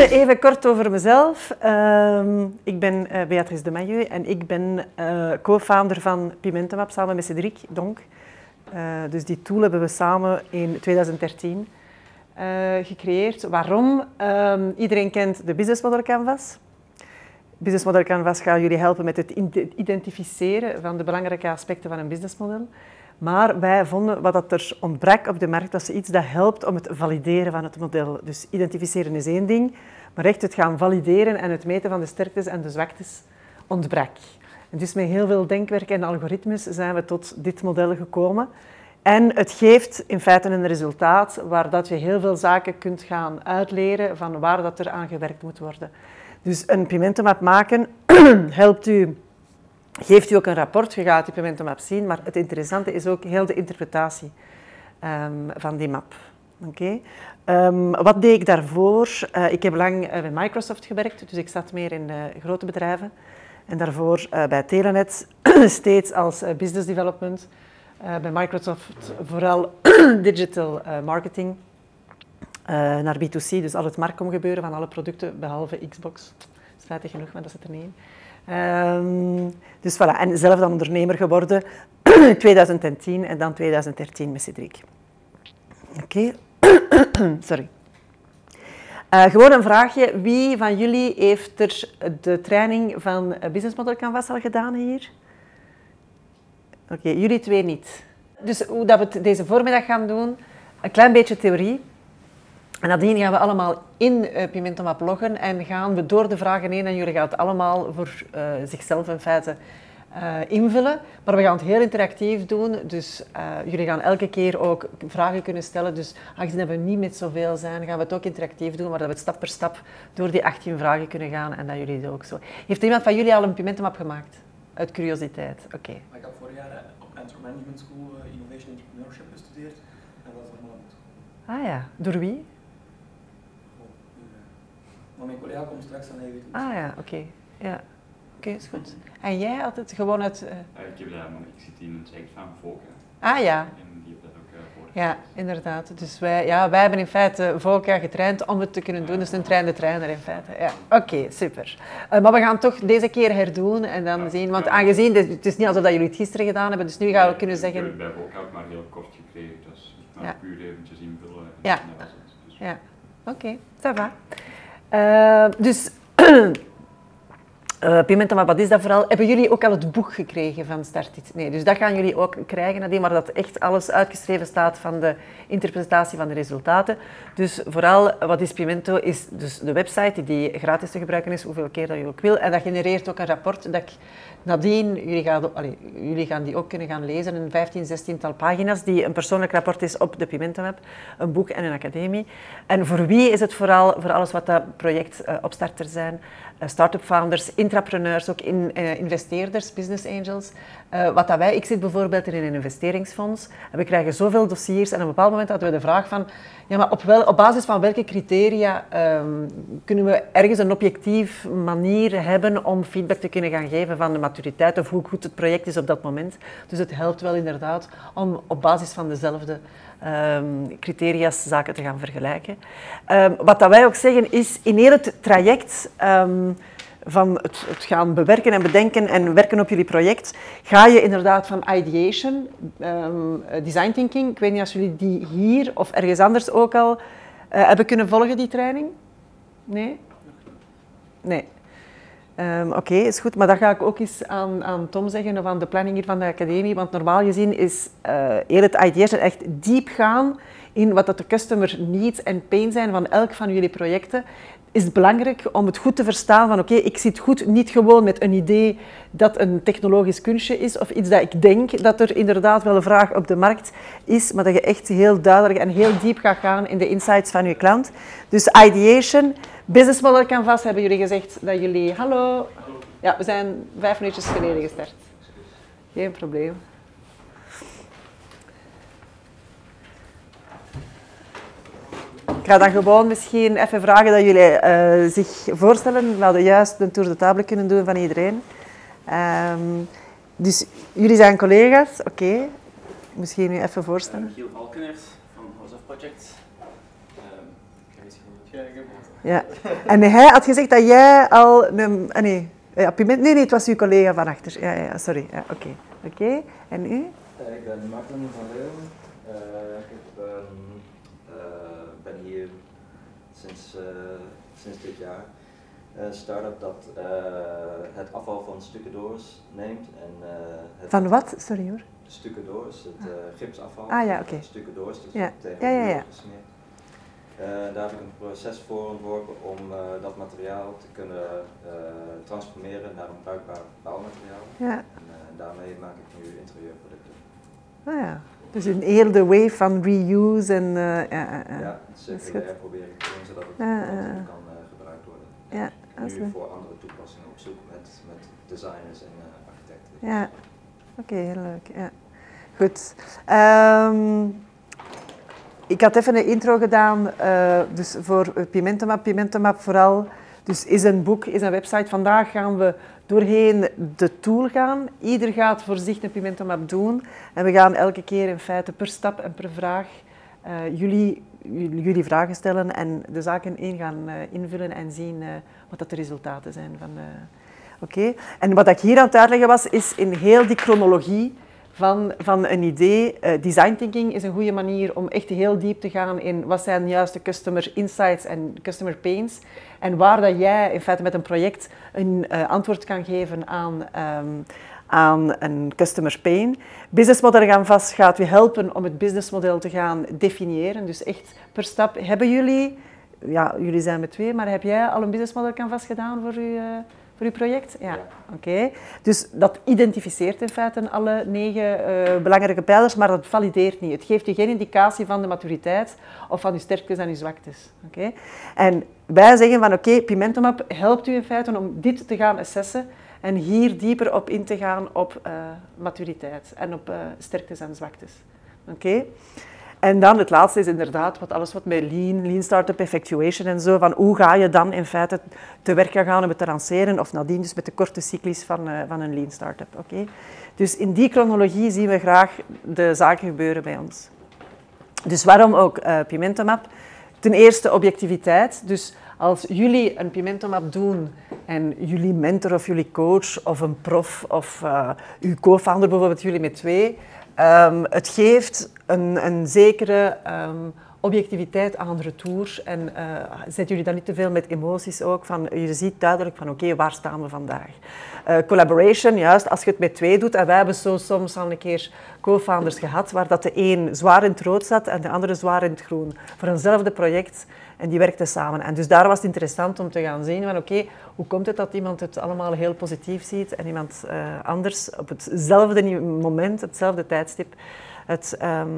Even kort over mezelf. Ik ben Beatrice de Mailleux en ik ben co-founder van Pimentomap samen met Cédric Donk. Dus die tool hebben we samen in 2013 gecreëerd. Waarom? Iedereen kent de Business Model Canvas. Business Model Canvas gaat jullie helpen met het identificeren van de belangrijke aspecten van een businessmodel. Maar wij vonden wat er ontbrak op de markt, dat is iets dat helpt om het valideren van het model. Dus identificeren is één ding, maar echt het gaan valideren en het meten van de sterktes en de zwaktes ontbrak. En dus met heel veel denkwerk en algoritmes zijn we tot dit model gekomen. En het geeft in feite een resultaat waar dat je heel veel zaken kunt gaan uitleren van waar dat er aan gewerkt moet worden. Dus een Pimentomap maken helpt u, geeft u ook een rapport, je gaat die Pimentomap zien, maar het interessante is ook heel de interpretatie van die map. Okay. Wat deed ik daarvoor? Ik heb lang bij Microsoft gewerkt, dus ik zat meer in grote bedrijven. En daarvoor bij Telenet, steeds als business development. Bij Microsoft vooral digital marketing. Naar B2C, dus al het marktgebeuren van alle producten, behalve Xbox. Spijtig genoeg, maar dat zit er niet in. Dus voilà, en zelf dan ondernemer geworden, 2010 en dan 2013 met Cédric. Oké, sorry. Gewoon een vraagje, wie van jullie heeft er de training van Business Model Canvas al gedaan hier? Oké, jullie twee niet. Dus hoe dat we het deze voormiddag gaan doen, een klein beetje theorie. En nadien gaan we allemaal in Pimentomap loggen en gaan we door de vragen heen en jullie gaan het allemaal voor zichzelf in feite invullen. Maar we gaan het heel interactief doen, dus jullie gaan elke keer ook vragen kunnen stellen. Dus aangezien we niet met zoveel zijn, gaan we het ook interactief doen, maar dat we het stap per stap door die 18 vragen kunnen gaan en dat jullie het ook zo. Heeft iemand van jullie al een Pimentomap gemaakt? Uit curiositeit, oké. Ik heb vorig jaar op Antwerp Management School Innovation Entrepreneurship gestudeerd en dat is allemaal goed. Ah ja, door wie? Maar mijn collega komt straks aan, hij weet het. Ah ja, oké. Ja. Oké, is goed. En jij altijd gewoon uit... Ik heb daar, ik zit in een traject van Volker. Ah ja. En die heeft dat ook voor. Ja, inderdaad. Dus wij hebben in feite Volker getraind om het te kunnen doen. Dus een trainer in feite. Ja. Oké, super. Maar we gaan het toch deze keer herdoen en dan zien. Want aangezien, het is niet alsof jullie het gisteren gedaan hebben, dus nu gaan we kunnen zeggen... Bij Volker ook maar heel kort gekregen, dus maar puur eventjes invullen. Ja. Dus. Ja. Oké, ça va. Dus... Pimentomap, wat is dat vooral? Hebben jullie ook al het boek gekregen van Startit? Nee, dus dat gaan jullie ook krijgen, Nadine, maar dat echt alles uitgeschreven staat van de interpretatie van de resultaten. Dus vooral, wat is Pimento? Is dus de website die gratis te gebruiken is, hoeveel keer dat je ook wil. En dat genereert ook een rapport dat ik nadien, jullie gaan die ook kunnen gaan lezen, een 15, 16-tal pagina's, die een persoonlijk rapport is op de Pimentomap, een boek en een academie. En voor wie is het vooral? Voor alles wat dat project opstarters zijn, start-up founders, intrapreneurs, ook investeerders, business angels. Ik zit bijvoorbeeld in een investeringsfonds en we krijgen zoveel dossiers en op een bepaald moment hadden we de vraag van, ja, maar op basis van welke criteria kunnen we ergens een objectief manier hebben om feedback te kunnen gaan geven van de maturiteit of hoe goed het project is op dat moment. Dus het helpt wel inderdaad om op basis van dezelfde criteria's zaken te gaan vergelijken. Wat dat wij ook zeggen is, in heel het traject van het gaan bewerken en bedenken en werken op jullie project, ga je inderdaad van ideation, design thinking. Ik weet niet of jullie die hier of ergens anders ook al hebben kunnen volgen, die training? Nee? Nee. Oké, is goed. Maar dat ga ik ook eens aan Tom zeggen of aan de planning hier van de academie. Want normaal gezien is heel het ideation echt diep gaan in wat dat de customer needs en pain zijn van elk van jullie projecten. Is het belangrijk om het goed te verstaan van oké, ik zit goed niet gewoon met een idee dat een technologisch kunstje is of iets dat ik denk dat er inderdaad wel een vraag op de markt is, maar dat je echt heel duidelijk en heel diep gaat gaan in de insights van je klant. Dus ideation, Business Model Canvas hebben jullie gezegd dat jullie... Hallo. Ja, we zijn 5 minuutjes geleden gestart. Geen probleem. Ik ga dan gewoon misschien even vragen dat jullie zich voorstellen. We hadden juist een tour de table kunnen doen van iedereen. Dus jullie zijn collega's, oké. Misschien nu even voorstellen. Giel Valkeners van House of Projects. Ik ga eens gewoon het Ja. En hij had gezegd dat jij al... Nee, het was uw collega van achter. Ja, sorry. Ja, Oké. En u? Ik ben Martin van Leeuwen. Ik ben hier sinds dit jaar. Een start-up dat het afval van stucadoors neemt. Van wat? Sorry hoor. Stucadoors, het gipsafval. Oké. Stucadoors, dus ja. tegen de gesmeerd. Daar heb ik een proces voor ontworpen om dat materiaal te kunnen transformeren naar een bruikbaar bouwmateriaal. Ja. En daarmee maak ik nu interieurproducten. Ja. Dus een hele wave van reuse en... Ja, circulair probeer ik te doen zodat het kan gebruikt worden. Ja, nu voor andere toepassingen op zoek met designers en architecten. Ja, oké, heel leuk. Ja. Goed. Ik had even een intro gedaan dus voor Pimentomap. Pimentomap vooral dus is een boek, is een website. Vandaag gaan we doorheen de tool gaan. Ieder gaat voor zich een Pimentomap doen. En we gaan elke keer in feite per stap en per vraag jullie vragen stellen en de zaken gaan invullen en zien wat dat de resultaten zijn. Oké. En wat ik hier aan het uitleggen was, is in heel die chronologie van een idee. Design thinking is een goede manier om echt heel diep te gaan in wat zijn juist de customer insights en customer pains. En waar dat jij in feite met een project een antwoord kan geven aan een customer pain. Businessmodel gaan vast gaat u helpen om het businessmodel te gaan definiëren. Dus echt per stap. Hebben jullie, ja, jullie zijn met 2, maar heb jij al een businessmodel canvas gedaan voor uw project? Ja. Oké. Dus dat identificeert in feite alle 9 belangrijke pijlers, maar dat valideert niet. Het geeft je geen indicatie van de maturiteit of van je sterktes en je zwaktes. Oké. En wij zeggen van oké, Pimentomap helpt u in feite om dit te gaan assessen en hier dieper op in te gaan op maturiteit en op sterktes en zwaktes. Oké. En dan het laatste is inderdaad alles wat met lean startup effectuation en zo, van hoe ga je dan in feite te werk gaan om het te lanceren of nadien dus met de korte cyclus van een lean startup. Oké. Dus in die chronologie zien we graag de zaken gebeuren bij ons. Dus waarom ook Pimentomap? Ten eerste objectiviteit. Dus als jullie een Pimentomap doen en jullie mentor of jullie coach of een prof of uw co-founder bijvoorbeeld, jullie met 2, het geeft een zekere objectiviteit aan de retour en zet jullie dan niet te veel met emoties ook. Je ziet duidelijk van oké, waar staan we vandaag? Collaboration, juist, als je het met 2 doet, en wij hebben zo soms al een keer co-founders gehad, waar dat de een zwaar in het rood zat en de andere zwaar in het groen, voor eenzelfde project en die werkten samen. En dus daar was het interessant om te gaan zien van oké, hoe komt het dat iemand het allemaal heel positief ziet en iemand anders op hetzelfde moment, hetzelfde tijdstip, het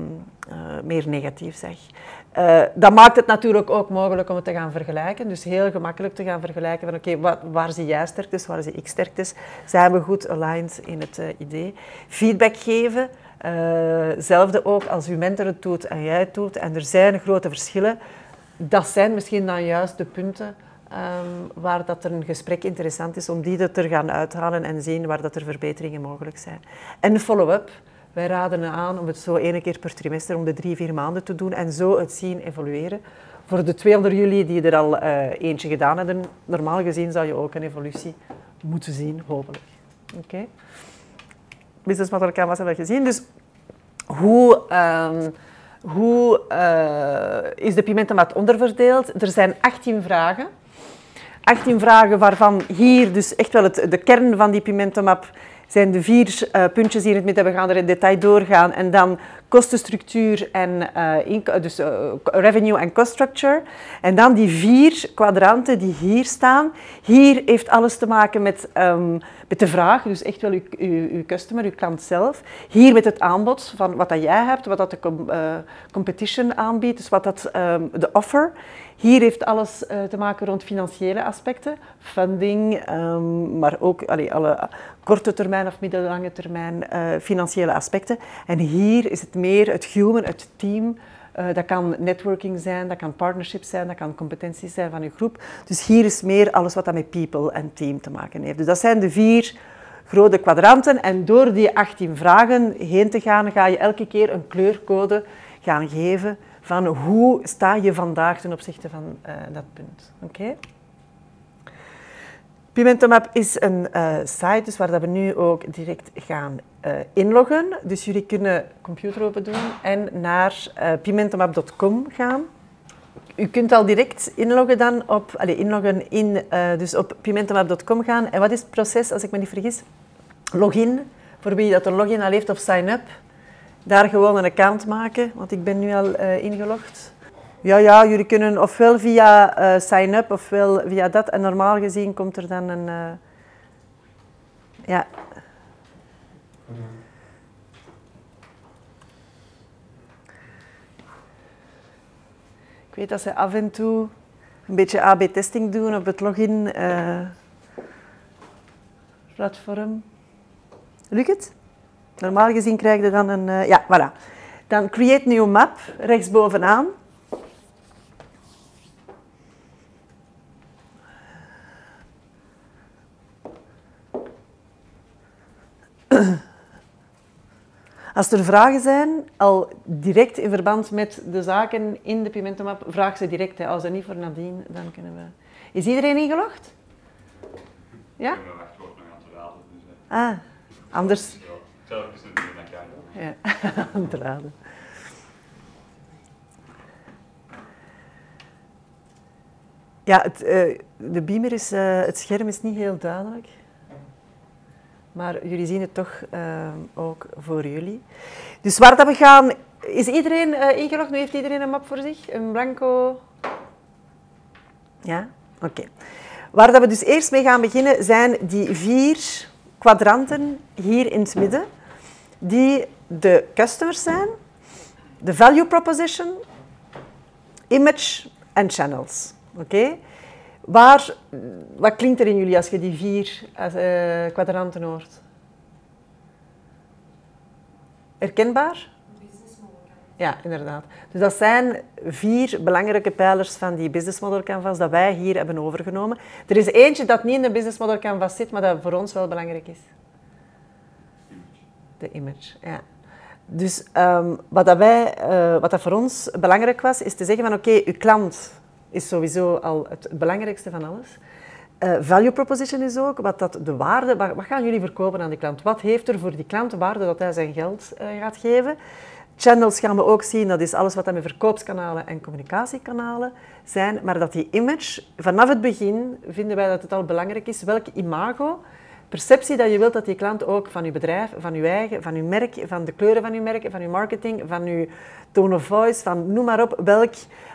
meer negatief zegt. Dat maakt het natuurlijk ook mogelijk om het te gaan vergelijken. Dus heel gemakkelijk te gaan vergelijken van oké, waar zie jij sterktes, waar zie ik sterktes? Zijn we goed aligned in het idee? Feedback geven, hetzelfde ook als uw mentor het doet en jij het doet. En er zijn grote verschillen. Dat zijn misschien dan juist de punten waar dat er een gesprek interessant is om die er te gaan uithalen en zien waar dat er verbeteringen mogelijk zijn. En follow-up. Wij raden aan om het zo 1 keer per trimester, om de 3-4 maanden te doen en zo het zien evolueren. Voor de 2 onder jullie die er al eentje gedaan hebben, normaal gezien zou je ook een evolutie moeten zien, hopelijk. Oké. Business Model Canvas hebben we gezien. Dus hoe is de Pimentomap onderverdeeld? Er zijn 18 vragen. 18 vragen waarvan hier dus echt wel de kern van die Pimentomap zijn de 4 puntjes hier in het midden. We gaan er in detail doorgaan. En dan kostenstructuur en dus revenue en cost structure. En dan die 4 kwadranten die hier staan. Hier heeft alles te maken met de vraag, dus echt wel uw customer, uw klant zelf. Hier met het aanbod van wat dat jij hebt, wat dat de competition aanbiedt, dus wat dat de offer. Hier heeft alles te maken rond financiële aspecten, funding, maar ook alle korte termijn of middellange termijn financiële aspecten. En hier is het meer het human, het team. Dat kan networking zijn, dat kan partnership zijn, dat kan competenties zijn van uw groep. Dus hier is meer alles wat dat met people en team te maken heeft. Dus dat zijn de 4 grote kwadranten. En door die 18 vragen heen te gaan, ga je elke keer een kleurcode gaan geven van hoe sta je vandaag ten opzichte van dat punt. Oké? Pimentomap is een site dus waar dat we nu ook direct gaan inloggen. Dus jullie kunnen computer open doen en naar pimentomap.com gaan. U kunt al direct inloggen dan dus op pimentomap.com gaan. En wat is het proces, als ik me niet vergis? Login, voor wie dat een login al heeft of sign-up. Daar gewoon een account maken, want ik ben nu al ingelogd. Ja, jullie kunnen ofwel via sign-up ofwel via dat. En normaal gezien komt er dan een... ja. Ik weet dat ze af en toe een beetje AB-testing doen op het login-platform. Lukt het? Normaal gezien krijg je dan een... ja, voilà. Dan create new map, rechtsbovenaan. Als er vragen zijn, al direct in verband met de zaken in de Pimentomap, vraag ze direct. Hè. Als dat niet voor nadien, dan kunnen we... Is iedereen ingelogd? Ja? Ik ben nog nog aan te raden. Dus, anders... Ja, zelf is het niet naar kijken. Ja, aan te raden. Ja, de beamer is... het scherm is niet heel duidelijk. Maar jullie zien het toch ook voor jullie. Dus waar dat we gaan... Is iedereen ingelogd? Nu heeft iedereen een map voor zich? Een blanco... Ja? Oké. Waar dat we dus eerst mee gaan beginnen zijn die 4 kwadranten hier in het midden. Die de customers zijn, de value proposition, image en channels. Oké? Wat klinkt er in jullie als je die 4 kwadranten hoort? Herkenbaar? Ja, inderdaad. Dus dat zijn 4 belangrijke pijlers van die business model canvas dat wij hier hebben overgenomen. Er is eentje dat niet in de business model canvas zit, maar dat voor ons wel belangrijk is. De image, ja. Dus wat dat voor ons belangrijk was, is te zeggen van oké, uw klant is sowieso al het belangrijkste van alles. Value proposition is ook, de waarde, wat gaan jullie verkopen aan die klant? Wat heeft er voor die klant de waarde dat hij zijn geld gaat geven? Channels gaan we ook zien, dat is alles wat met verkoopskanalen en communicatiekanalen zijn. Maar dat die image, vanaf het begin vinden wij dat het al belangrijk is, welk imago, perceptie dat je wilt dat die klant ook van je bedrijf, van je eigen, van je merk, van de kleuren van je merk, van je marketing, van je tone of voice, van noem maar op, welk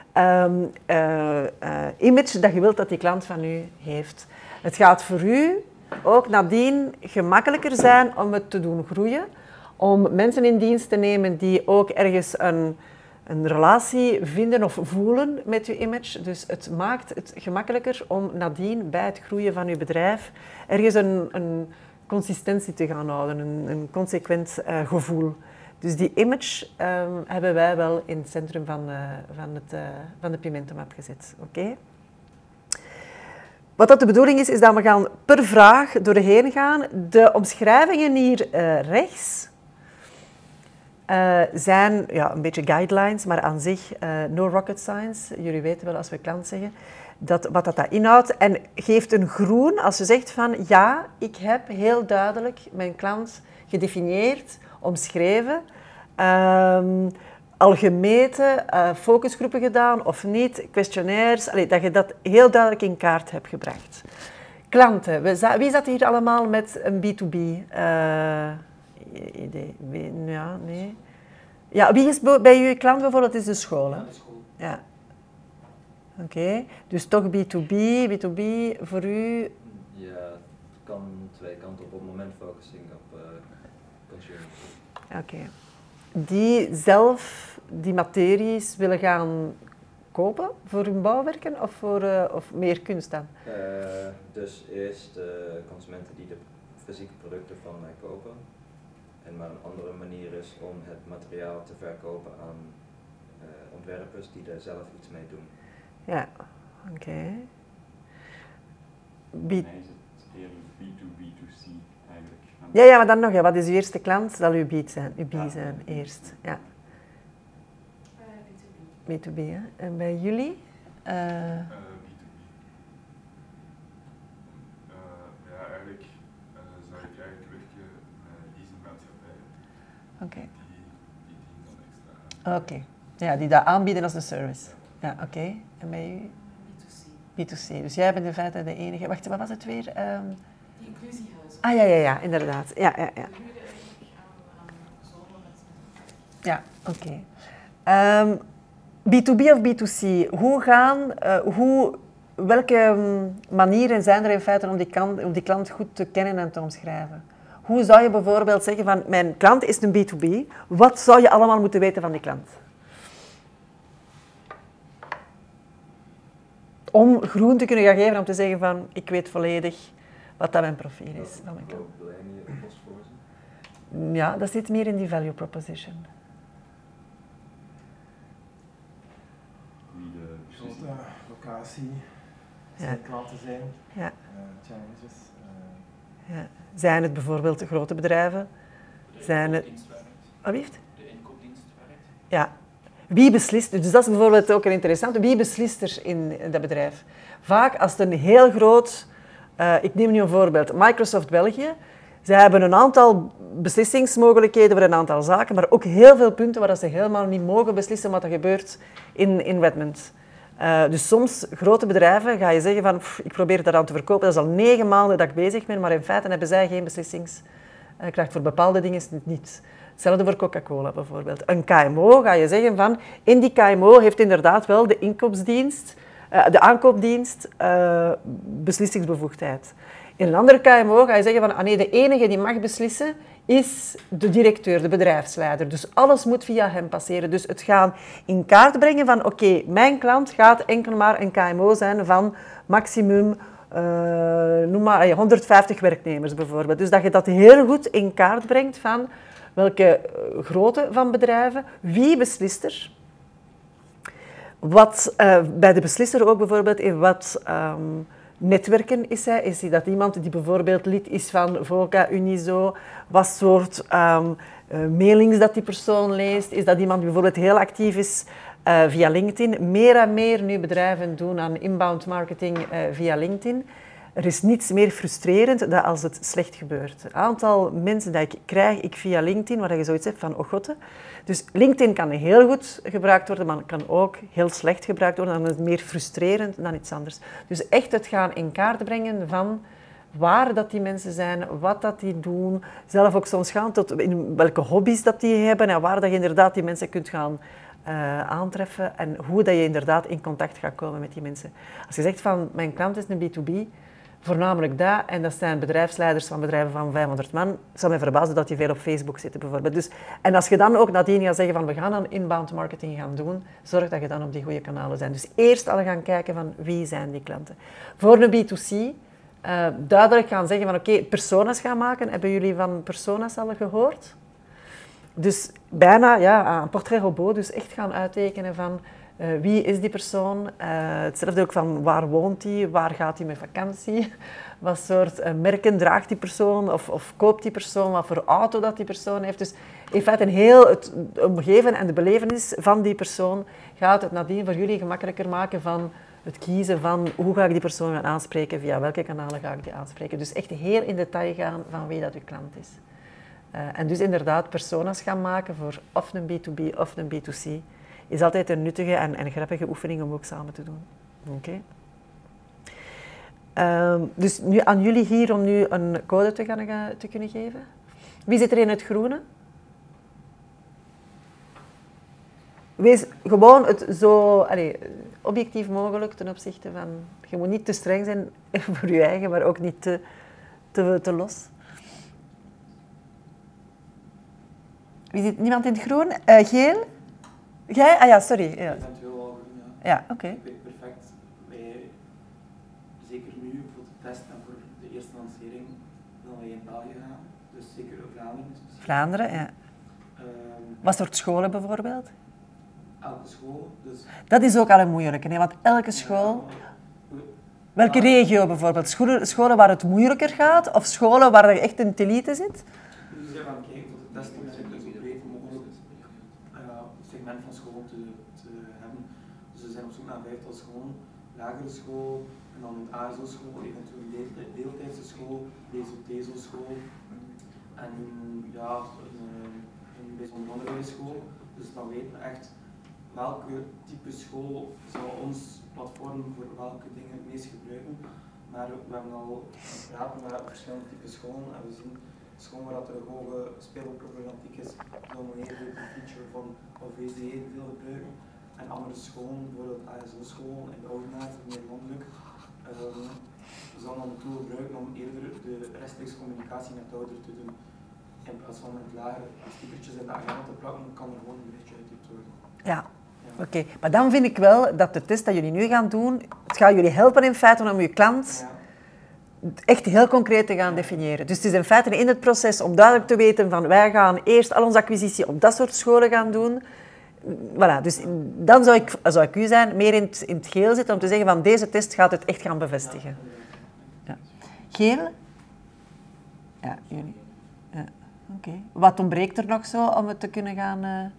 image dat je wilt dat die klant van u heeft. Het gaat voor u ook nadien gemakkelijker zijn om het te doen groeien, om mensen in dienst te nemen die ook ergens een relatie vinden of voelen met uw image. Dus het maakt het gemakkelijker om nadien bij het groeien van uw bedrijf ergens een consistentie te gaan houden, een consequent gevoel. Dus die image hebben wij wel in het centrum van de Pimentomap gezet. Okay? Wat dat de bedoeling is, is dat we gaan per vraag doorheen gaan. De omschrijvingen hier rechts zijn ja, een beetje guidelines, maar aan zich no rocket science. Jullie weten wel als we klant zeggen wat dat inhoudt. En geeft een groen als je zegt van ja, ik heb heel duidelijk mijn klant gedefinieerd, omschreven, al gemeten, focusgroepen gedaan of niet, questionnaires, dat je dat heel duidelijk in kaart hebt gebracht. Klanten, wie zat hier allemaal met een B2B idee? Ja, nee. Ja, wie is bij uw klant bijvoorbeeld? Dat is de school, hè? Ja, de school. Ja. Oké, dus toch B2B voor u? Ja, het kan 2 kanten op het moment focusing op consumer. Oké. Die zelf die materies willen gaan kopen voor hun bouwwerken of meer kunst dan? Dus eerst de consumenten die de fysieke producten van mij kopen. En maar een andere manier is om het materiaal te verkopen aan ontwerpers die er zelf iets mee doen. Ja, oké. Nee, is het eerder B2B2C eigenlijk. Ja, maar dan nog, wat is uw eerste klant? Dat zal uw B zijn, eerst. Ja. B2B. B2B, hè? En bij jullie? B2B. Ja, eigenlijk zou ik eigenlijk werken met leasingmaatschappijen. Oké. Die dienen dan extra aan. Oké. Ja, die dat aanbieden als een service. Ja, oké. En bij u? B2C. Dus jij bent in feite de enige... Wacht, wat was het weer? Die inclusiehuizen. Ah, ja, inderdaad. Ja. We huren eigenlijk aan zonen met Ja, oké. B2B of B2C, welke manieren zijn er in feite om die klant goed te kennen en te omschrijven? Hoe zou je bijvoorbeeld zeggen van, mijn klant is een B2B, wat zou je allemaal moeten weten van die klant? Om groen te kunnen gaan geven, om te zeggen van, ik weet volledig wat dat mijn profiel is van mijn klant. Wil jij niet oplossen voor ze? Ja, dat zit meer in die value proposition. Wie de beslissing. Grote locatie, Ja. centraal te zijn, Ja. challenges. Ja. Zijn het bijvoorbeeld grote bedrijven? Zijn het... Wat heeft? De inkoopdienst werkt. Ja. Wie beslist? Dus dat is bijvoorbeeld ook een interessante. Wie beslist er in dat bedrijf? Vaak als het een heel groot... ik neem nu een voorbeeld. Microsoft België. Zij hebben een aantal beslissingsmogelijkheden voor een aantal zaken, maar ook heel veel punten waar ze helemaal niet mogen beslissen wat er gebeurt in Redmond. Dus soms, grote bedrijven, ga je zeggen van, ik probeer dat aan te verkopen, dat is al 9 maanden dat ik bezig ben, maar in feite hebben zij geen beslissingskracht voor bepaalde dingen niet. Hetzelfde voor Coca-Cola bijvoorbeeld. Een KMO ga je zeggen van, in die KMO heeft inderdaad wel de inkoopsdienst, de aankoopdienst, beslissingsbevoegdheid. In een andere KMO ga je zeggen van, nee, de enige die mag beslissen is de directeur, de bedrijfsleider. Dus alles moet via hem passeren. Dus het gaan in kaart brengen van, oké, mijn klant gaat enkel maar een KMO zijn van maximum, noem maar, 150 werknemers bijvoorbeeld. Dus dat je dat heel goed in kaart brengt van welke grootte van bedrijven, wie beslist er. Wat bij de beslisser ook bijvoorbeeld in wat netwerken is hij. Is hij dat iemand die bijvoorbeeld lid is van VOCA, Unizo? Wat soort mailings dat die persoon leest? Is dat iemand die bijvoorbeeld heel actief is via LinkedIn? Meer en meer nu bedrijven doen aan inbound marketing via LinkedIn. Er is niets meer frustrerend dan als het slecht gebeurt. Het aantal mensen dat ik krijg via LinkedIn, waar je zoiets hebt van, oh god. Dus LinkedIn kan heel goed gebruikt worden, maar kan ook heel slecht gebruikt worden. Dan is het meer frustrerend dan iets anders. Dus echt het gaan in kaart brengen van waar dat die mensen zijn, wat dat die doen. Zelf ook soms gaan tot in welke hobby's dat die hebben en waar dat je inderdaad die mensen kunt gaan aantreffen en hoe dat je inderdaad in contact gaat komen met die mensen. Als je zegt van, mijn klant is een B2B, voornamelijk dat, en dat zijn bedrijfsleiders van bedrijven van 500 man. Het zou mij verbazen dat die veel op Facebook zitten bijvoorbeeld. Dus, en als je dan ook nadien gaat zeggen van we gaan aan inbound marketing gaan doen, zorg dat je dan op die goede kanalen bent. Dus eerst al gaan kijken van wie zijn die klanten. Voor een B2C duidelijk gaan zeggen van oké, personas gaan maken. Hebben jullie van personas al gehoord? Dus bijna ja, een portretrobot, dus echt gaan uittekenen van wie is die persoon? Hetzelfde ook van waar woont hij, waar gaat hij met vakantie? Wat soort merken draagt die persoon of koopt die persoon? Wat voor auto dat die persoon heeft? Dus in feite het omgeven en de belevenis van die persoon gaat het nadien voor jullie gemakkelijker maken van het kiezen van hoe ga ik die persoon gaan aanspreken, via welke kanalen ga ik die aanspreken. Dus echt heel in detail gaan van wie dat uw klant is. En dus inderdaad personas gaan maken voor of een B2B of een B2C is altijd een nuttige en grappige oefening om ook samen te doen. Oké. Dus nu aan jullie hier om nu een code te kunnen geven. Wie zit er in het groene? Wees gewoon het zo objectief mogelijk ten opzichte van... Je moet niet te streng zijn voor je eigen, maar ook niet te los. Wie zit niemand in het groen? Geel? Jij? Ah ja, sorry. Ja. Eventueel al groen, ja. Ja, oké. Ik weet perfect, zeker nu voor de test en voor de eerste lancering, dan wij in België gaan. Dus zeker Vlaanderen. Vlaanderen, ja. Wat soort scholen bijvoorbeeld? Elke school. Dus, dat is ook al een moeilijke, hè? Want elke school... Welke regio bijvoorbeeld? Scholen waar het moeilijker gaat of scholen waar er echt een elite zit? Dus we gaan kijken tot de testen zo breed mogelijk segment rendement van school te hebben. Dus we zijn op zoek naar een vijftal scholen, lagere school, en dan een ASO-school, eventueel een deeltijdse school, deze TESO-school en ja, een bijzonder onderwijsschool. Dus dan weten we echt welke type school zal ons platform voor welke dingen het meest gebruiken. Maar we hebben al gepraat met verschillende type scholen en we zien scholen waar er een hoge speelproblematiek is, dan wanneer we een feature van VCE veel gebruiken. En andere scholen, bijvoorbeeld ASO-school in Oudenaarde, meer landelijk, zullen dan een tool gebruiken om eerder de rechtstreeks communicatie met de ouder te doen. In plaats van met lage stickertjes in de agenda te plakken, kan er gewoon een berichtje uitgetypt worden. Ja. Oké, maar dan vind ik wel dat de test dat jullie nu gaan doen, het gaat jullie helpen in feite om je klant echt heel concreet te gaan definiëren. Dus het is in feite in het proces om duidelijk te weten van wij gaan eerst al onze acquisitie op dat soort scholen gaan doen. Voilà, dus dan zou ik u zijn, meer in het geel zitten om te zeggen van deze test gaat het echt gaan bevestigen. Ja. Geel? Ja, jullie. Ja. Oké. Wat ontbreekt er nog zo om het te kunnen gaan...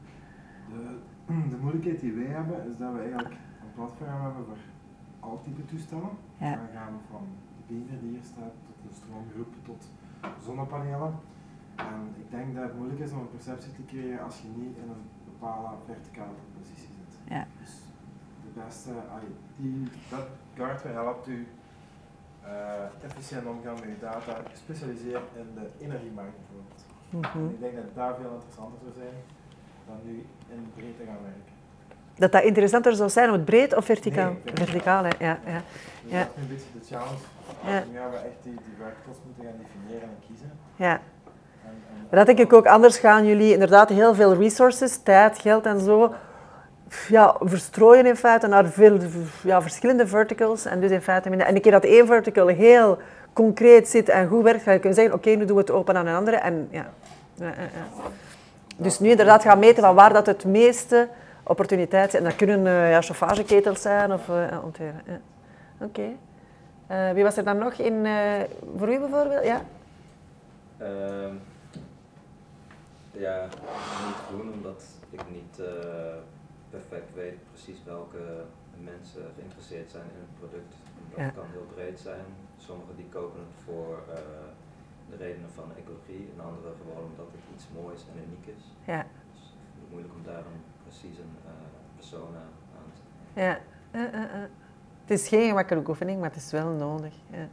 De moeilijkheid die wij hebben is dat we eigenlijk een platform hebben voor alle type toestellen. Ja. Dan gaan we van de beamer die hier staat tot de stroomgroep tot zonnepanelen. En ik denk dat het moeilijk is om een perceptie te creëren als je niet in een bepaalde verticale positie zit. Ja. Dus de beste dat guardware helpt u efficiënt omgaan met uw data, gespecialiseerd in de energiemarkt bijvoorbeeld. En ik denk dat daar veel interessanter zou zijn dan nu in breed te gaan werken. Dat interessanter zou zijn om het breed of verticaal? Nee, verticaal, hè? Ja. Dus dat is een beetje de challenge. Ja. Nu gaan we echt die verticals moeten gaan definiëren en kiezen. Ja. Maar dat denk ik ook, anders gaan jullie inderdaad heel veel resources, tijd, geld en zo, verstrooien in feite naar veel verschillende verticals. En dus in feite, en een keer dat één vertical heel concreet zit en goed werkt, ga je kunnen zeggen, oké, nu doen we het open aan een andere. En, Dus nu inderdaad gaan meten van waar dat het meeste opportuniteit is. En dat kunnen chauffageketels zijn of ontwerpen. Ja. Oké. Wie was er dan nog in, voor u bijvoorbeeld? Ja? Ja, niet groen, omdat ik niet perfect weet precies welke mensen geïnteresseerd zijn in het product. Dat kan heel breed zijn. Sommigen die kopen het voor de redenen van ecologie en anderen gewoon omdat het iets moois en uniek is. Ja. Dus het is moeilijk om daar een precies een persona aan te zetten. Ja. Het is geen gemakkelijke oefening, maar het is wel nodig. Ja.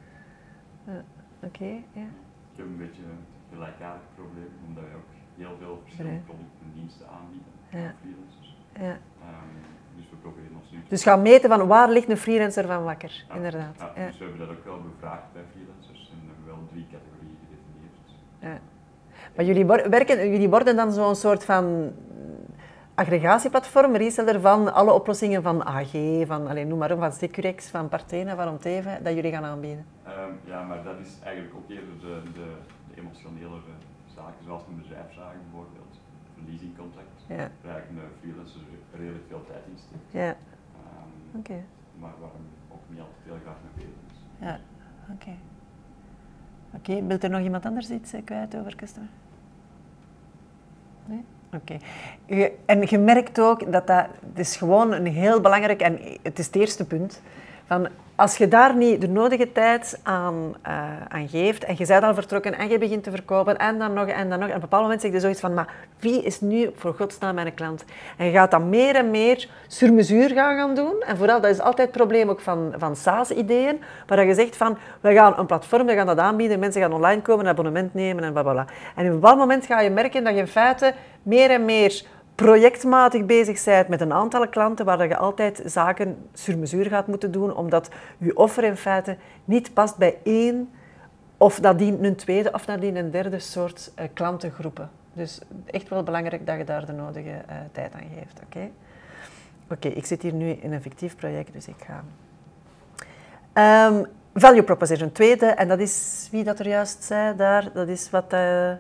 Oké. Ja. Ik heb een beetje een gelijkaardig probleem, omdat wij ook heel veel verschillende producten en diensten aanbieden aan freelancers. Ja. Dus we proberen ons nu te... Dus gaan meten van waar ligt een freelancer van wakker, inderdaad. Ja, dus we hebben dat ook wel bevraagd bij freelancers en we hebben wel 3 categorieën gedefinieerd. Ja. Maar jullie worden dan zo'n soort van aggregatieplatform, reseller van alle oplossingen van AG, van noem maar op, van Securex, van Partena, van Omteve, dat jullie gaan aanbieden? Ja, maar dat is eigenlijk ook eerder de emotionelere zaken, zoals een bedrijfszaken bijvoorbeeld, een leasingcontract, waar eigenlijk een freelancer redelijk veel tijd in steekt. Ja. Oké. Maar waar hem ook niet altijd heel graag mee bezig is. Ja, oké. Oké, wil er nog iemand anders iets kwijt over customer? Nee? Oké. En je merkt ook dat het is gewoon een heel belangrijk, en het is het eerste punt, van als je daar niet de nodige tijd aan geeft en je bent al vertrokken en je begint te verkopen en dan nog, en op een bepaald moment zeg je zoiets van, maar wie is nu voor godsnaam mijn klant? En je gaat dat meer en meer sur mesure gaan doen. En vooral, dat is altijd het probleem ook van SaaS-ideeën, waar je zegt van, we gaan een platform, we gaan dat aanbieden, mensen gaan online komen, een abonnement nemen en blablabla. En op een bepaald moment ga je merken dat je in feite meer en meer projectmatig bezig bent met een aantal klanten waar je altijd zaken sur mesure gaat moeten doen, omdat je offer in feite niet past bij één of nadien een tweede of nadien een derde soort klantengroepen. Dus echt wel belangrijk dat je daar de nodige tijd aan geeft. Oké, ik zit hier nu in een fictief project, dus ik ga... Value proposition, tweede, en dat is wie dat er juist zei daar, dat is wat...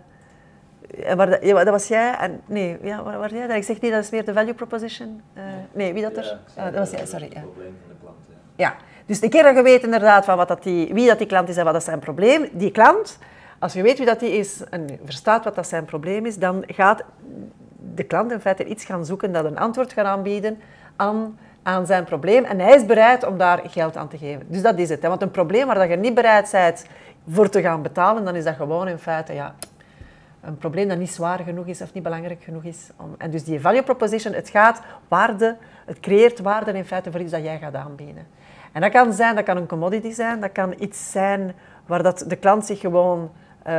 dat was jij en nee, waar was jij? Ik zeg niet, dat is meer de value proposition. Nee, wie dat er? Dat was jij, sorry. Het probleem van de klant. Ja, dus de keer dat je weet inderdaad van wie dat die klant is en wat dat zijn probleem, die klant, als je weet wie dat die is en verstaat wat dat zijn probleem is, dan gaat de klant in feite iets gaan zoeken dat een antwoord gaat aanbieden aan zijn probleem. En hij is bereid om daar geld aan te geven. Dus dat is het. Hè. Want een probleem waar je niet bereid bent voor te gaan betalen, dan is dat gewoon in feite een probleem dat niet zwaar genoeg is of niet belangrijk genoeg is. En dus die value proposition, het creëert waarde in feite voor iets dat jij gaat aanbieden. En dat kan een commodity zijn, dat kan iets zijn waar de klant zich gewoon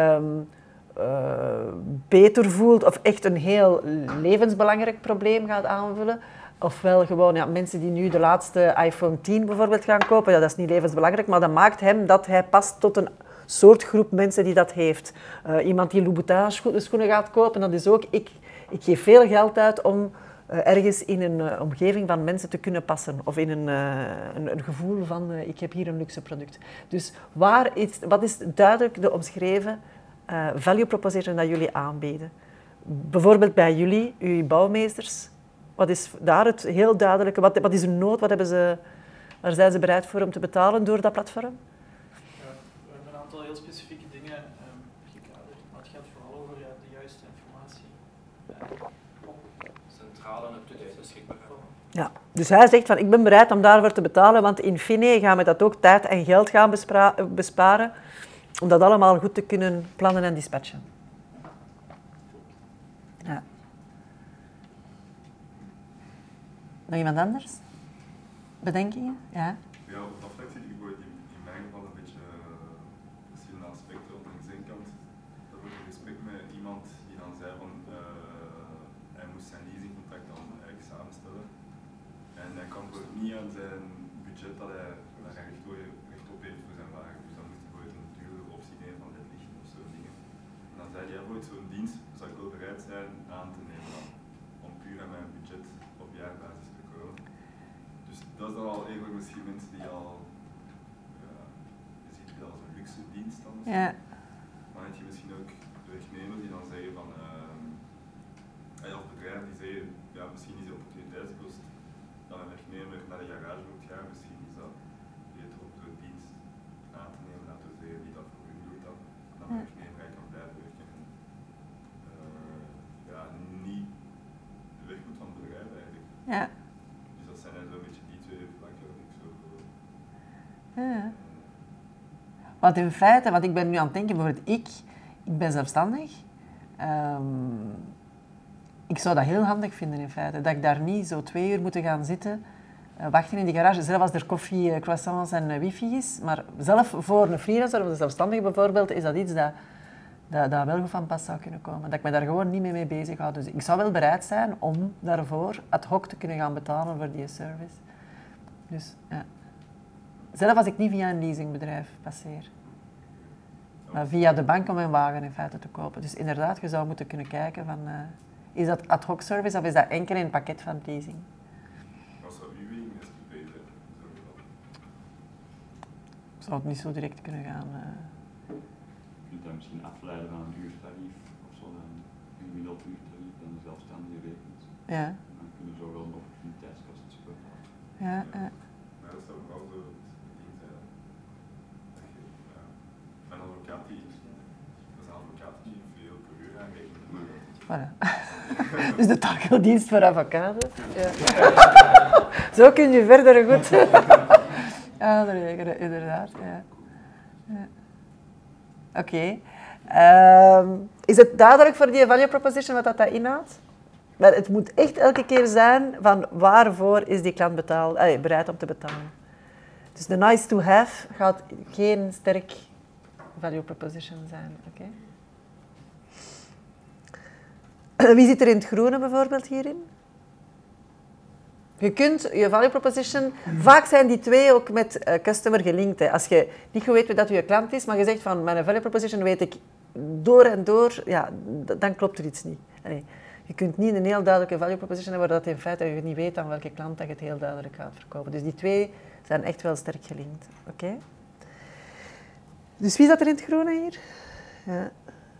beter voelt of echt een heel levensbelangrijk probleem gaat aanvullen. Ofwel gewoon mensen die nu de laatste iPhone 10 bijvoorbeeld gaan kopen, dat is niet levensbelangrijk, maar dat maakt hem dat hij past tot een soort groep mensen die dat heeft. Iemand die Louboutin schoenen gaat kopen, dat is ook, ik geef veel geld uit om ergens in een omgeving van mensen te kunnen passen. Of in een gevoel van, ik heb hier een luxe product. Dus wat is duidelijk de omschreven value proposition dat jullie aanbieden? Bijvoorbeeld bij jullie, uw bouwmeesters. Wat is daar het heel duidelijke? Wat is hun nood? Waar zijn ze bereid voor om te betalen door dat platform? We hebben een aantal heel specifieke dingen gekaderd, maar het gaat vooral over de juiste informatie op centrale en up-to-date beschikbaar hebben. Ja, dus hij zegt van ik ben bereid om daarvoor te betalen, want in fine gaan we dat ook tijd en geld gaan besparen om dat allemaal goed te kunnen plannen en dispatchen. Ja. Nog iemand anders? Bedenkingen? Ja. Ja, op dat vlak zit ik in mijn geval een beetje verschillende aspecten. Op de ene kant, dat wordt een gesprek met iemand die dan zei van hij moest zijn leasingcontract dan eigenlijk samenstellen. En hij kwam niet aan zijn budget dat hij recht op heeft voor zijn wagen. Dus dan moest hij bijvoorbeeld een dure optie nemen van ledlichten of zo'n dingen. En dan zei hij, bijvoorbeeld zo'n dienst zou ik wel bereid zijn aan te nemen dan, om puur aan mijn budget op jaarbasis te komen. Dus dat is dan al eigenlijk misschien mensen die al, je ziet het als een luxe dienst dan misschien. Ja. Maar heb je misschien ook werknemers die dan zeggen van, als bedrijf die zeggen, ja misschien is de opportuniteitskost dat een werknemer naar de garage moet gaan, misschien is dat beter om zo'n dienst aan te nemen, laten we zeggen, die dat voor hun doet dan een werknemer kan blijven werken. Niet de weg moet van het bedrijf eigenlijk. Ja. Dus dat zijn zo'n beetje die twee vlakken dat ik zo wil. Ja. Want in feite, want ik ben nu aan het denken, bijvoorbeeld ik ben zelfstandig. Ik zou dat heel handig vinden in feite, dat ik daar niet zo 2 uur moet gaan zitten, wachten in die garage, zelfs als er koffie, croissants en wifi is. Maar zelf voor een freelancer of een zelfstandige bijvoorbeeld, is dat iets dat wel goed van pas zou kunnen komen. Dat ik me daar gewoon niet mee bezig houd. Dus ik zou wel bereid zijn om daarvoor ad hoc te kunnen gaan betalen voor die service. Dus ja. Zelf als ik niet via een leasingbedrijf passeer. Maar via de bank om een wagen in feite te kopen. Dus inderdaad, je zou moeten kunnen kijken van, is dat ad hoc service of is dat enkel in het pakket van leasing? Wat zou uw wegen SQP zijn? Ik zou het niet zo direct kunnen gaan. Je kunt dat misschien afleiden van een uurtarief of zo, een gemiddeld uurtarief en de zelfstandige rekent. Ja. Dan kunnen zo wel een opportuniteitskost spelen. Ja. Maar dat zou ook wel zo het ding zijn. Een advocaat die, dat is een advocaat die veel per uur aanrekent. Voilà. Dus de takeldienst voor advocaten. Ja. Zo kun je verder goed. Ja, inderdaad. Ja. Ja. Oké. Is het duidelijk voor die value proposition wat dat inhoudt? Maar het moet echt elke keer zijn van waarvoor is die klant bereid om te betalen. Dus de nice to have gaat geen sterk value proposition zijn. Okay? Wie zit er in het groene bijvoorbeeld hierin? Je kunt je value proposition, vaak zijn die twee ook met customer gelinkt. Hè. Als je niet goed weet dat je klant is, maar je zegt van mijn value proposition weet ik door en door, ja, dan klopt er iets niet. Allee, je kunt niet een heel duidelijke value proposition hebben waar dat in feite je niet weet aan welke klant dat je het heel duidelijk gaat verkopen. Dus die twee zijn echt wel sterk gelinkt. Okay? Dus wie zat er in het groene hier? Ja.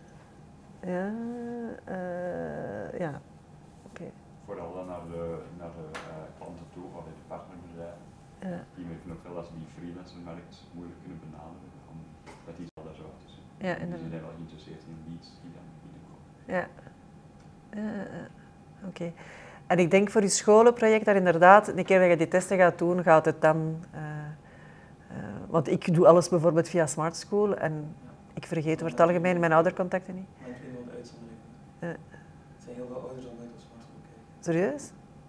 Ja. Oké. Vooral dan naar de klanten toe, of de partnerbedrijven. Ja. Die merken ook wel als die freelancermarkt moeilijk kunnen benaderen, dat die al daar zo uit te zien. Ja, dus die zijn wel geïnteresseerd in leads die dan binnenkomen. Ja. Oké. En ik denk voor je scholenproject dat inderdaad, een keer dat je die testen gaat doen, gaat het dan... want ik doe alles bijvoorbeeld via Smart School en ik vergeet over het algemeen mijn oudercontacten niet. Maar ik weet wel de uitzondering. Ja. Er zijn heel veel ouders al uit op Smart School kijken. Serieus?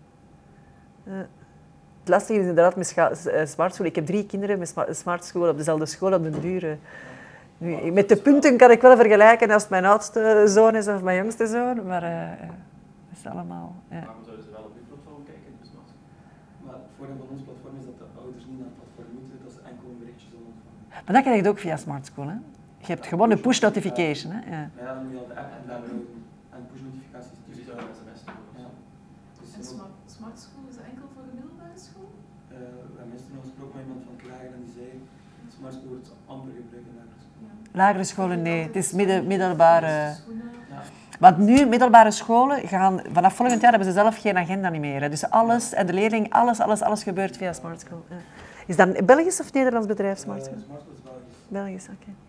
Het lastige is inderdaad met Smart School. Ik heb 3 kinderen met Smart School op dezelfde school op den duur. Nu, met de punten kan ik wel vergelijken als het mijn oudste zoon is of mijn jongste zoon, maar dat is allemaal... Ja. Waarom zouden ze wel op uw platform kijken? Dus Maar het voordeel van ons platform is dat de ouders niet naar het platform moeten, dat ze enkel een berichtje zullen ontvangen. Maar dat krijg je ook via Smart School. Hè? Je hebt gewoon een push notification. Hè? Ja. Ja, dan moet je al de app en downloaden en push notificaties je ziet toesturen. wel sms Ja. Dus En smart school is dat enkel voor de middelbare school? we hebben gisteren nog gesproken met iemand van Klagen en die zei, Smart School wordt amper gebruikt in lagere school. Lagere scholen, nee. Het is middelbare... Ja. Want nu, middelbare scholen gaan... Vanaf volgend jaar hebben ze zelf geen agenda niet meer. Hè. Dus alles, en de leerling, alles gebeurt via Smart School. Ja. Is dat een Belgisch of Nederlands bedrijf, Smart School? Smart School is Belgisch. Belgisch,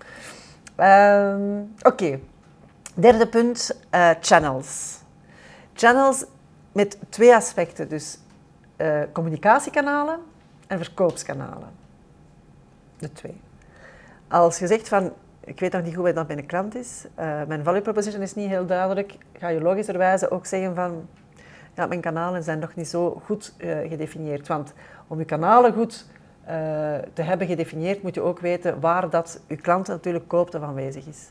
oké. Derde punt, channels. Channels met 2 aspecten. Dus communicatiekanalen en verkoopskanalen. De 2. Als je zegt van, ik weet nog niet goed wat dat bij een klant is, mijn value proposition is niet heel duidelijk, ga je logischerwijze ook zeggen van, ja, mijn kanalen zijn nog niet zo goed gedefinieerd. Want om je kanalen goed te hebben gedefinieerd, moet je ook weten waar dat je klant natuurlijk koopt of aanwezig is.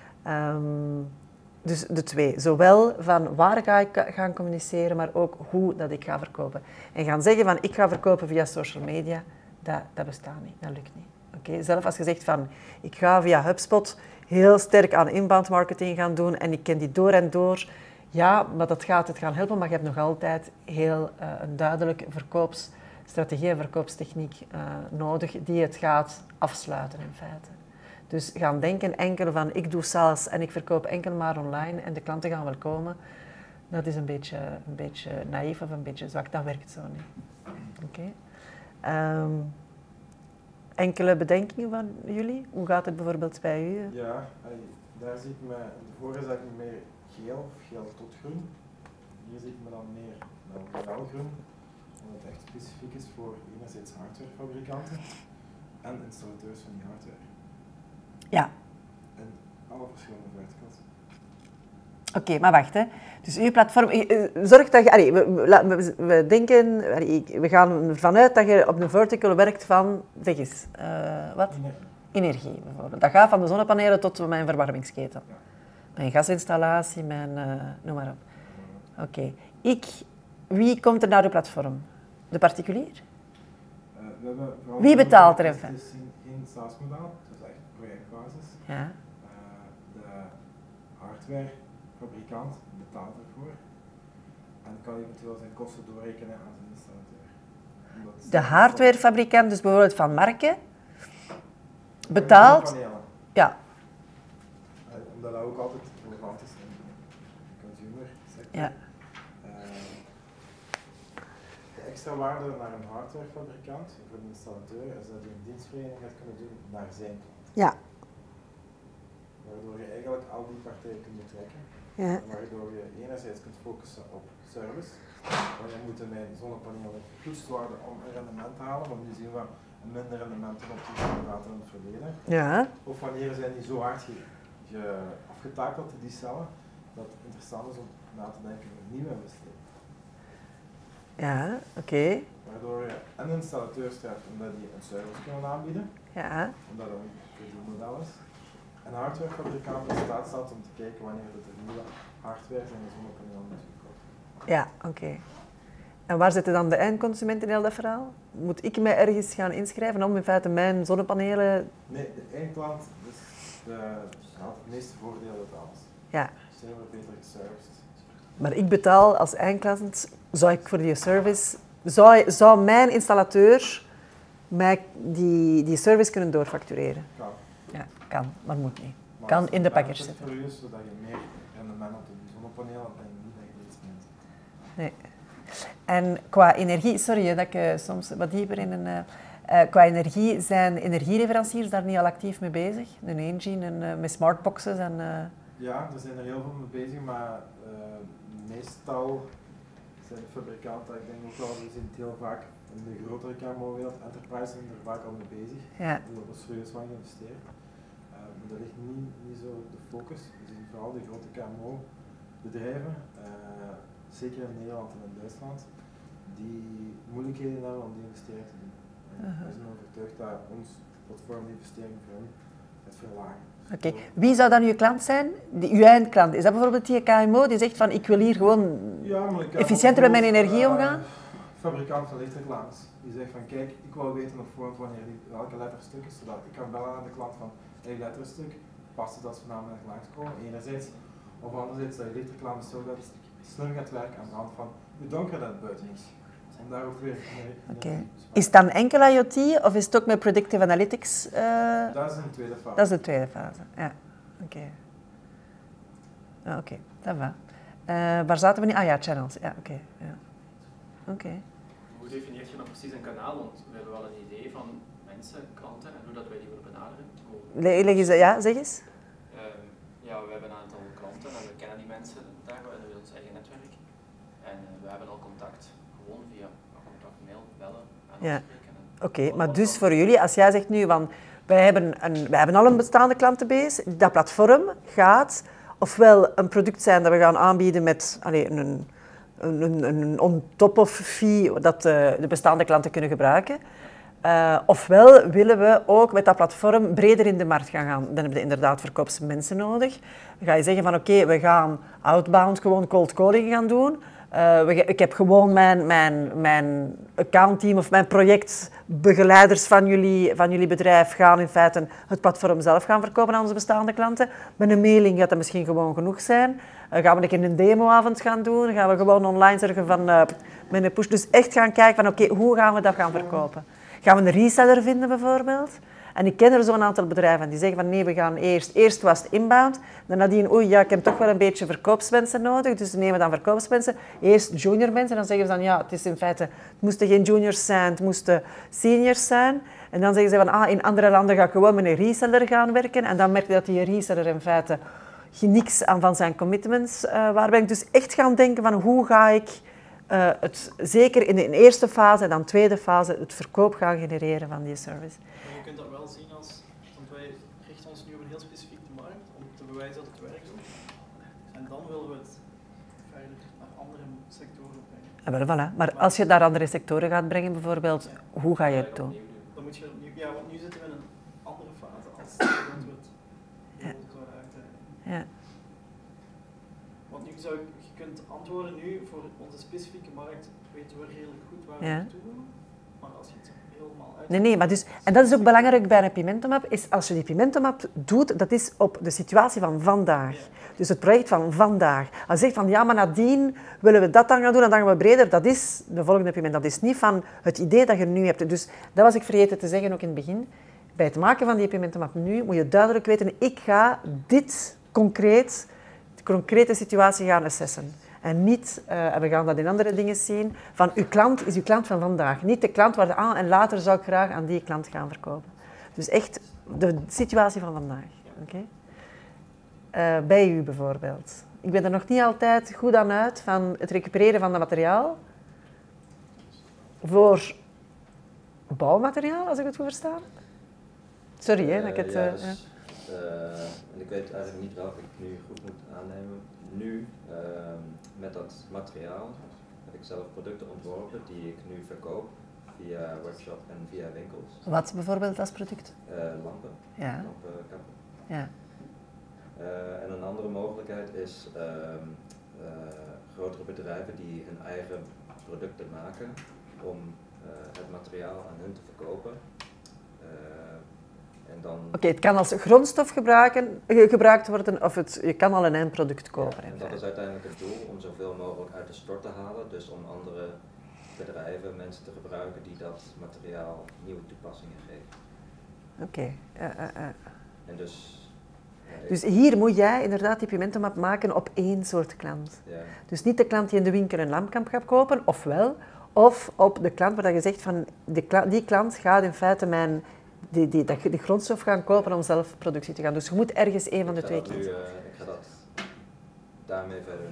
Dus de 2. Zowel van waar ga ik gaan communiceren, maar ook hoe dat ik ga verkopen. En gaan zeggen van ik ga verkopen via social media, dat bestaat niet, dat lukt niet. Okay? Zelf als je zegt van ik ga via HubSpot heel sterk aan inbound marketing gaan doen en ik ken die door en door. Ja, maar dat gaat het gaan helpen, maar je hebt nog altijd heel een duidelijke verkoopsstrategie en verkoopstechniek nodig die het gaat afsluiten in feite. Dus gaan denken enkel van ik doe sales en ik verkoop enkel maar online en de klanten gaan wel komen, dat is een beetje naïef of een beetje zwak. Dat werkt zo niet. Okay. Enkele bedenkingen van jullie? Hoe gaat het bijvoorbeeld bij u? Ja, daar zie ik me, voor is dat ik meer geel of geel tot groen. Hier zie ik me dan meer felgroen, omdat het echt specifiek is voor enerzijds hardwarefabrikanten en installateurs van die hardware. Ja. En alle verschillende verticals. Oké, maar wacht. Hè. Dus uw platform... Zorg dat je... we denken... we gaan ervan uit dat je op een vertical werkt van... Zeg eens. Wat? Energie, bijvoorbeeld. Dat gaat van de zonnepanelen tot mijn verwarmingsketen. Ja. Mijn gasinstallatie, mijn... noem maar op. Oké. Wie komt er naar uw platform? De particulier? Wie betaalt er even? Het is geen SaaS-model, het is echt projectbasis. Ja. De hardwarefabrikant betaalt ervoor en kan eventueel zijn kosten doorrekenen aan zijn installateur. De hardwarefabrikant, dus bijvoorbeeld van Marke, betaalt... Ja. Omdat dat ook altijd relevant is in de consumer sector. Ja. De extra waarde naar een hardwarefabrikant, voor de installateur, is dat je een dienstverlening gaat kunnen doen naar zijn klant. Ja. Waardoor je eigenlijk al die partijen kunt betrekken. Ja. Waardoor je enerzijds kunt focussen op service. Want je moet mijn zonnepanelen getoetst worden om een rendement te halen, want nu zien we een minder rendement ten opzichte van in het verleden. Ja. Of wanneer zijn die zo hard afgetakeld, die cellen, dat het interessant is om na te denken over nieuwe investeringen. Ja, oké. Waardoor je een installateur treft omdat die een service kunnen aanbieden, ja. omdat dat een verdienmodel is. En een hardwarefabrikant in staat staat om te kijken wanneer er nieuwe hardware en de zonnepanelen moeten kopen. Ja, oké. En waar zitten dan de eindconsument in heel dat verhaal? Moet ik mij ergens gaan inschrijven om in feite mijn zonnepanelen... Nee, de eindklant is het meeste voordeel uit alles. Ja. Sneller, beter geserviced. Maar ik betaal als eindklant, zou ik voor die service... Zou mijn installateur mij die service kunnen doorfactureren? Kan. Ja, kan, maar moet niet. Maar Kan in de package zitten. voor u is zodat je meer rendement op de zonnepanelen en niet dat je iets bent. Nee. En qua energie, sorry dat ik soms wat dieper in een... qua energie, zijn energieleveranciers daar niet al actief mee bezig? Een Engie, met smartboxes en... Ja, er zijn er heel veel mee bezig, maar meestal zijn de fabrikanten, ik denk ook wel, we zien het heel vaak in de grotere KMO-wereld, enterprise zijn er vaak al mee bezig. Ja. Er wordt serieus van geïnvesteerd. Maar dat ligt niet zo de focus. We zien vooral de grote KMO-bedrijven, zeker in Nederland en in Duitsland, die moeilijkheden hebben om die investering te doen. We zijn overtuigd dat ons platform die investering voor hen gaat verlagen. Oké. Wie zou dan uw klant zijn? Uw eindklant? Is dat bijvoorbeeld die KMO die zegt van ik wil hier gewoon efficiënter met mijn energie omgaan? Fabrikant van lichtreclames. Die zegt van kijk, ik wil weten op voorhand wanneer welke letterstuk is, zodat ik kan bellen aan de klant van hey, letterstuk, past het als we namelijk langskomen, enerzijds. Of anderzijds dat je lichtreclames zo slim gaat werken aan de hand van hoe donker dat buiten is. Om daar ook weer Is het dan enkel IoT of is het ook met predictive analytics? Dat is een tweede fase. Dat is de tweede fase, ja. Oké, dat va. Waar zaten we nu? Ah ja, channels. Ja, oké. Ja. Hoe definieert je dan precies een kanaal? Want we hebben wel een idee van mensen, klanten en hoe dat wij die willen benaderen. Ja, zeg eens. Ja, we hebben een aantal klanten en we kennen die mensen daar, we hebben ons eigen netwerk. En we hebben al contact, gewoon via contactmail, bellen en afspreken. Oké, maar dus voor jullie, als jij zegt nu van wij hebben al een bestaande klantenbase, dat platform gaat ofwel een product zijn dat we gaan aanbieden met een on-top-of fee dat de bestaande klanten kunnen gebruiken. Ofwel willen we ook met dat platform breder in de markt gaan. Dan hebben we inderdaad verkoopsmensen nodig. Dan ga je zeggen van oké, we gaan outbound gewoon cold calling gaan doen. Ik heb gewoon mijn accountteam of mijn projectbegeleiders van jullie bedrijf gaan in feite het platform zelf gaan verkopen aan onze bestaande klanten. Met een mailing gaat dat misschien gewoon genoeg zijn. Gaan we een keer een demoavond gaan doen? Gaan we gewoon online zorgen van met een push? Dus echt gaan kijken van oké, hoe gaan we dat gaan verkopen? Gaan we een reseller vinden bijvoorbeeld? En ik ken er zo'n aantal bedrijven die zeggen van nee, we gaan eerst was het inbound, dan nadien, oei ja, ik heb toch wel een beetje verkoopsmensen nodig, dus we nemen dan verkoopsmensen. Eerst junior mensen, dan zeggen ze dan ja, het is in feite, het moesten geen juniors zijn, het moesten seniors zijn. En dan zeggen ze van in andere landen ga ik gewoon met een reseller gaan werken en dan merk je dat die reseller in feite niks aan van zijn commitments waarbij dus echt gaan denken van hoe ga ik zeker in de eerste fase en dan tweede fase het verkoop gaan genereren van die service. Je kunt dat wel zien als, want wij richten ons nu op een heel specifieke markt om te bewijzen dat het werkt. En dan willen we het verder naar andere sectoren brengen. Ja, voilà. Maar als je naar andere sectoren gaat brengen bijvoorbeeld, hoe ga je het doen? Dan moet je opnieuw, ja, want nu zitten we in een andere fase als dat we het zo uitdrijven. Ja. Want nu je kunt antwoorden nu voor onze specifieke markt, weten we redelijk goed waar we naartoe willen. Maar als je het helemaal uit... Nee, maar dus, en dat is ook belangrijk bij een Pimentomap, is als je die Pimentomap doet, dat is op de situatie van vandaag. Ja. Dus het project van vandaag. Als je zegt van ja, maar nadien willen we dat dan gaan doen en dan gaan we breder, dat is de volgende Pimentomap. Dat is niet van het idee dat je nu hebt. Dus dat was ik vergeten te zeggen ook in het begin. Bij het maken van die Pimentomap nu moet je duidelijk weten, ik ga dit concrete situatie gaan assessen. En niet, en we gaan dat in andere dingen zien, van uw klant is uw klant van vandaag. Niet de klant waar en later zou ik graag aan die klant gaan verkopen. Dus echt de situatie van vandaag. Okay? Bij u bijvoorbeeld. Ik ben er nog niet altijd goed aan uit van het recupereren van dat materiaal. Voor bouwmateriaal, als ik het goed versta. Sorry, hè, dat ik het... En ik weet eigenlijk niet welke ik nu goed moet aannemen. Nu, met dat materiaal, heb ik zelf producten ontworpen die ik nu verkoop via webshop en via winkels. Wat bijvoorbeeld als product? Lampen, ja. lampenkappen. Ja. En een andere mogelijkheid is grotere bedrijven die hun eigen producten maken om het materiaal aan hun te verkopen. Oké, het kan als grondstof gebruikt worden of je kan al een eindproduct kopen. Ja, en dat is uiteindelijk het doel, om zoveel mogelijk uit de stort te halen. Dus om andere bedrijven, mensen te gebruiken die dat materiaal nieuwe toepassingen geven. Oké. En dus... Dus hier moet jij inderdaad die Pimentomap maken op één soort klant. Ja. Dus niet de klant die in de winkel een lampkamp gaat kopen, of op de klant waar je zegt van die klant gaat in feite die grondstof gaan kopen om zelf productie te gaan. Dus je moet ergens één van de twee kiezen. Ik ga dat daarmee verder nu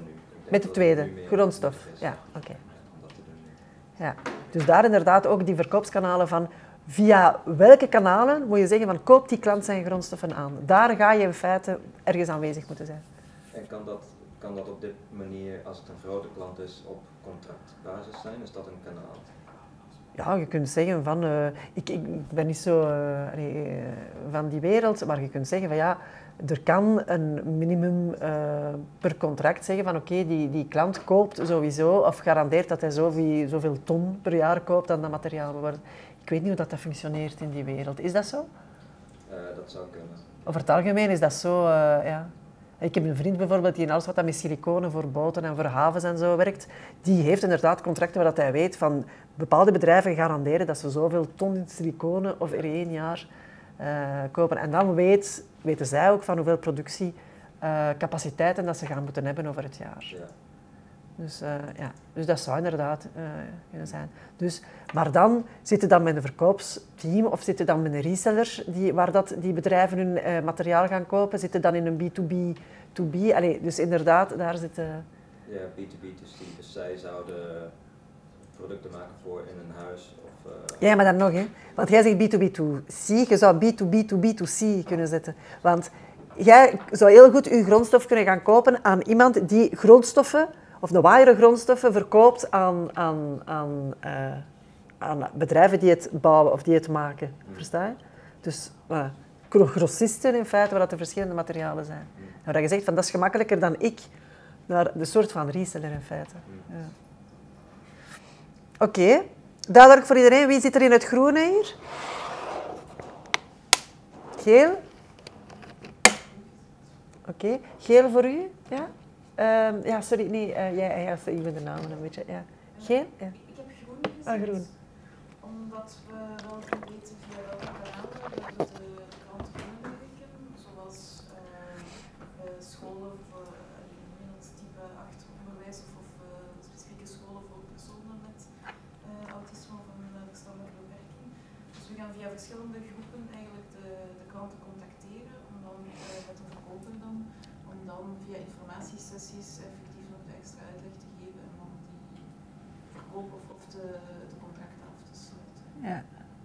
Met de tweede, grondstof. Ja, oké. Om dat te doen. Ja. Dus daar inderdaad ook die verkoopskanalen van via welke kanalen moet je zeggen van koop die klant zijn grondstoffen aan. Daar ga je in feite ergens aanwezig moeten zijn. En kan dat op dit manier, als het een grote klant is, op contractbasis zijn? Is dat een kanaal? Ja, je kunt zeggen van, ik ben niet zo van die wereld, maar je kunt zeggen van ja, er kan een minimum per contract zeggen van oké, die klant koopt sowieso of garandeert dat hij zoveel ton per jaar koopt aan dat materiaal. Ik weet niet hoe dat functioneert in die wereld. Is dat zo? Dat zou kunnen. Over het algemeen is dat zo, ja. Ik heb een vriend bijvoorbeeld die in alles wat met siliconen voor boten en voor havens en zo werkt. Die heeft inderdaad contracten waar hij weet van bepaalde bedrijven garanderen dat ze zoveel ton siliconen of er 1 jaar kopen. En dan weten zij ook van hoeveel productiecapaciteiten dat ze gaan moeten hebben over het jaar. Ja. Dus dat zou inderdaad kunnen zijn. Dus, maar dan zit je dan met een verkoopsteam of zit je dan met een reseller waar die bedrijven hun materiaal gaan kopen? Zit je dan in een B2B? Allee, dus inderdaad, daar zitten... Ja, B2B2C. Dus zij zouden producten maken voor in een huis of... Ja, maar dan nog, hè. Want jij zegt B2B2C, je zou B2B2B2C kunnen zetten. Want jij zou heel goed je grondstof kunnen gaan kopen aan iemand die grondstoffen of de waaiere grondstoffen verkoopt aan bedrijven die het bouwen of die het maken. Versta je? Dus grossisten in feite, waar dat de verschillende materialen zijn. Nou, dat je zegt van dat is gemakkelijker dan ik naar de soort van reseller in feite. Ja. Oké, duidelijk voor iedereen. Wie zit er in het groene hier? Geel? Oké, geel voor u? Ja? Ja, sorry, nee, ik ben de namen een beetje. Ja. Geel? Ja. Ik heb groen gezet, Groen. omdat we wel kunnen weten via welke kanalen dat de klanten binnenwerken, zoals scholen voor het type 8 onderwijs of specifieke scholen voor personen met autisme of een verstandelijke beperking. Dus we gaan via verschillende groepen eigenlijk de klanten contacteren, om dan met de verkoper om dan via informatiesessies effectief nog de extra uitleg te geven en om die verkoop of de contracten af te sluiten. Ja,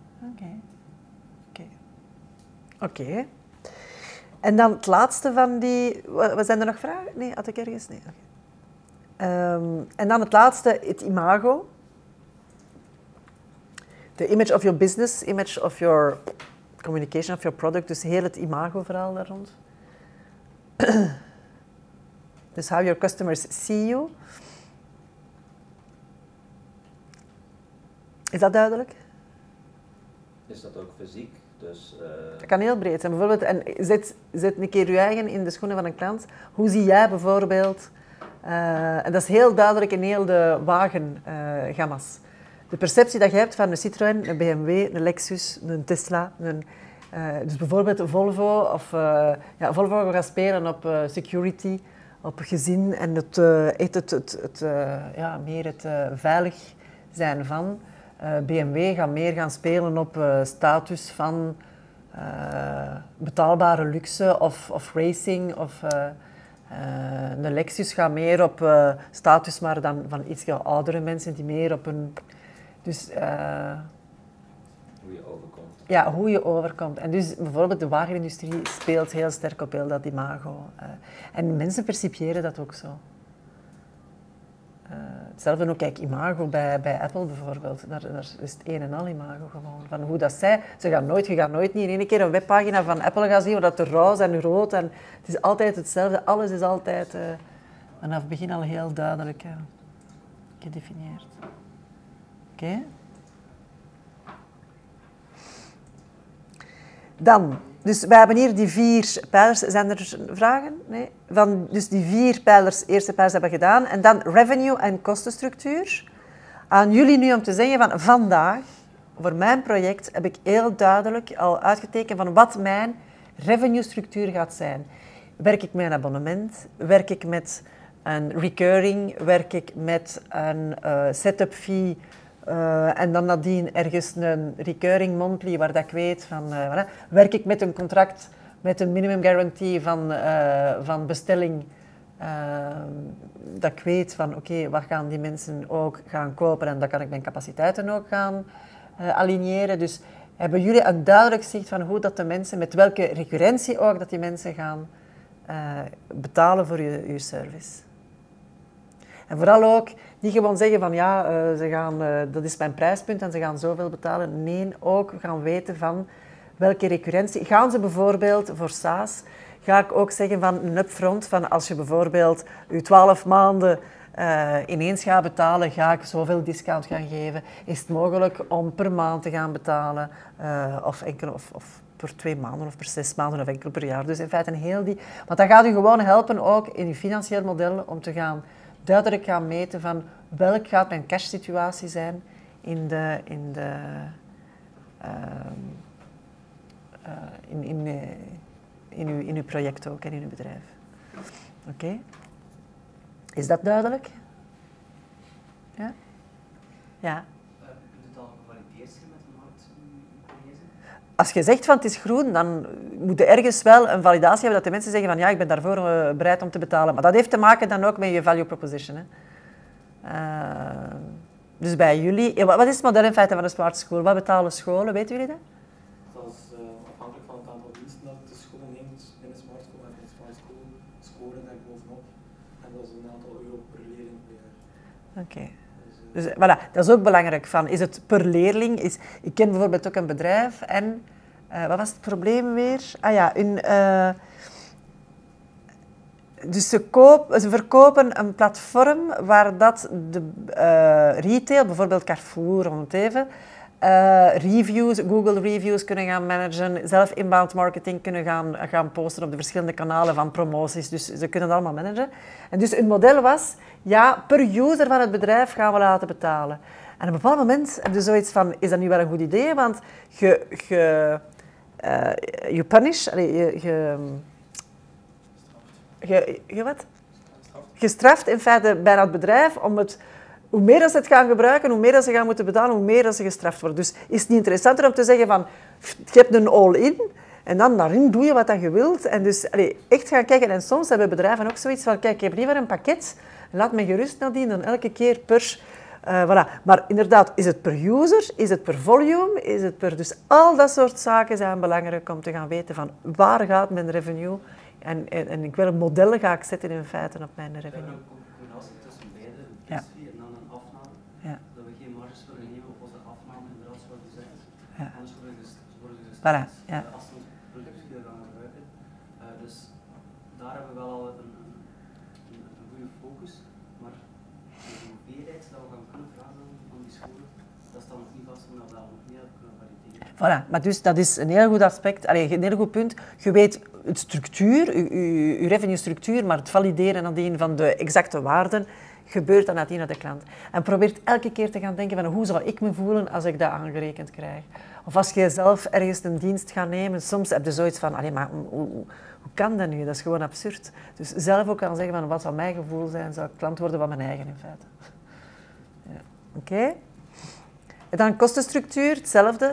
oké. En dan het laatste van die... Wat zijn er nog vragen? Nee, had ik ergens? Nee, oké. En dan het laatste, het imago. The image of your business, image of your communication of your product. Dus heel het imago-verhaal daar rond. Dus how your customers see you. Is dat duidelijk? Is dat ook fysiek? Dus, dat kan heel breed zijn. Bijvoorbeeld, en zet een keer je eigen in de schoenen van een klant. Hoe zie jij bijvoorbeeld... en dat is heel duidelijk in heel de wagengamma's. De perceptie dat je hebt van een Citroën, een BMW, een Lexus, een Tesla. Dus bijvoorbeeld een Volvo. Of Volvo gaat spelen op security, op gezin en meer het veilig zijn van. BMW gaat meer gaan spelen op status van betaalbare luxe of racing. Of de Lexus gaat meer op status, maar dan van iets oudere mensen die meer op een... Dus, hoe je overkomt. Ja, hoe je overkomt. En dus bijvoorbeeld de wagenindustrie speelt heel sterk op heel dat imago. En mensen percipiëren dat ook zo. Hetzelfde ook, kijk, imago bij Apple bijvoorbeeld. Daar is het een en al imago gewoon. Van hoe dat zij... Je gaat nooit niet in één keer een webpagina van Apple gaan zien waar dat er roze en rood en... Het is altijd hetzelfde. Alles is altijd vanaf het begin al heel duidelijk gedefinieerd. Oké. Dan, dus we hebben hier die 4 pijlers. Zijn er vragen? Nee? Dus die 4 pijlers, eerste pijlers hebben we gedaan. En dan revenue en kostenstructuur. Aan jullie nu om te zeggen van vandaag, voor mijn project, heb ik heel duidelijk al uitgetekend van wat mijn revenue structuur gaat zijn. Werk ik met een abonnement? Werk ik met een recurring? Werk ik met een setup fee? En dan nadien ergens een recurring monthly, waar dat ik weet van... Werk ik met een contract met een minimum guarantee van bestelling Dat ik weet van oké, wat gaan die mensen ook gaan kopen en dan kan ik mijn capaciteiten ook gaan aligneren. Dus hebben jullie een duidelijk zicht van hoe dat de mensen, met welke recurrentie ook, dat die mensen gaan betalen voor je service? En vooral ook niet gewoon zeggen van ja, dat is mijn prijspunt en ze gaan zoveel betalen. Nee, ook gaan weten van welke recurrentie. Gaan ze bijvoorbeeld voor SaaS, ga ik ook zeggen van een upfront, van als je bijvoorbeeld je 12 maanden ineens gaat betalen, ga ik zoveel discount gaan geven. Is het mogelijk om per maand te gaan betalen of per 2 maanden of per 6 maanden of enkel per jaar. Dus in feite een heel die... Want dat gaat u gewoon helpen ook in uw financieel model om te gaan duidelijk gaan meten van welk gaat mijn cash situatie zijn in uw project ook en in uw bedrijf. Oké? Is dat duidelijk? Ja? Ja. Kunt het al gevalideerd zijn met de marktanalyse? Als je zegt van het is groen, dan moet je ergens wel een validatie hebben dat de mensen zeggen van ja, ik ben daarvoor bereid om te betalen. Maar dat heeft te maken dan ook met je value proposition. Hè. Dus bij jullie, wat is het model in feite van de Smart School? Wat betalen scholen, weten jullie dat? Dat is afhankelijk van het aantal diensten dat de school neemt in de Smart School en in de Smart School scoren daar bovenop. En dat is een aantal euro per leerling per jaar. Oké. Dus voilà, dat is ook belangrijk. Is het per leerling? Ik ken bijvoorbeeld ook een bedrijf en wat was het probleem weer? Ah ja, dus ze verkopen een platform waar dat de retail, bijvoorbeeld Carrefour om het even, reviews, Google reviews kunnen gaan managen, zelf inbound marketing kunnen gaan posten op de verschillende kanalen van promoties. Dus ze kunnen dat allemaal managen. En dus hun model was, ja, per user van het bedrijf gaan we laten betalen. En op een bepaald moment heb je zoiets van, is dat nu wel een goed idee? Want je punish, je straft in feite bijna het bedrijf om het... Hoe meer dat ze het gaan gebruiken, hoe meer dat ze gaan moeten betalen, hoe meer dat ze gestraft worden. Dus is het niet interessanter om te zeggen van, je hebt een all-in en dan daarin doe je wat je wilt. En dus echt gaan kijken. En soms hebben bedrijven ook zoiets van, kijk, ik heb liever een pakket, laat me gerust nadien dan elke keer per... voilà. Maar inderdaad, is het per user, is het per volume, is het per... Dus al dat soort zaken zijn belangrijk om te gaan weten van, waar gaat mijn revenue en welke modellen ga ik zetten in feite op mijn revenue. We hebben een combinatie tussen beide, en dan een afname. Ja. Dat we geen marges willen nemen op onze afname inderdaad zoals je zegt. Ja. Anders worden we voilà. Ja. Als we ons product weer gaan gebruiken. Dus daar hebben we wel al een goede focus. Maar de hoeveelheid dat we gaan kunnen vragen van die scholen, dat staat nog niet vast, maar dat we nog niet hebben kunnen valideren. Voilà, maar dus dat is een heel goed aspect, een heel goed punt. Je weet het structuur, je revenue structuur, maar het valideren nadien van de exacte waarden gebeurt dan nadien naar de klant. En probeert elke keer te gaan denken van hoe zou ik me voelen als ik dat aangerekend krijg. Of als je zelf ergens een dienst gaat nemen, soms heb je zoiets van, maar hoe kan dat nu? Dat is gewoon absurd. Dus zelf ook gaan zeggen van wat zou mijn gevoel zijn, zou ik klant worden van mijn eigen in feite. Ja. Oké. En dan kostenstructuur, hetzelfde.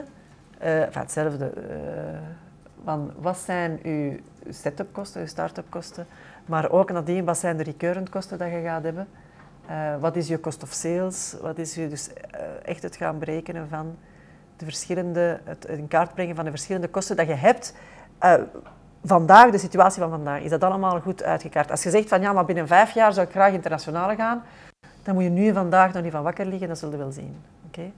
Van wat zijn uw setup kosten, uw start-up kosten, maar ook nadien wat zijn de recurrent kosten dat je gaat hebben. Wat is je cost of sales, wat is je dus echt het gaan berekenen van de verschillende, het in kaart brengen van de verschillende kosten dat je hebt. Vandaag, de situatie van vandaag, is dat allemaal goed uitgekaart. Als je zegt van ja, maar binnen 5 jaar zou ik graag internationaal gaan, dan moet je nu en vandaag nog niet van wakker liggen, dat zullen we wel zien. Okay?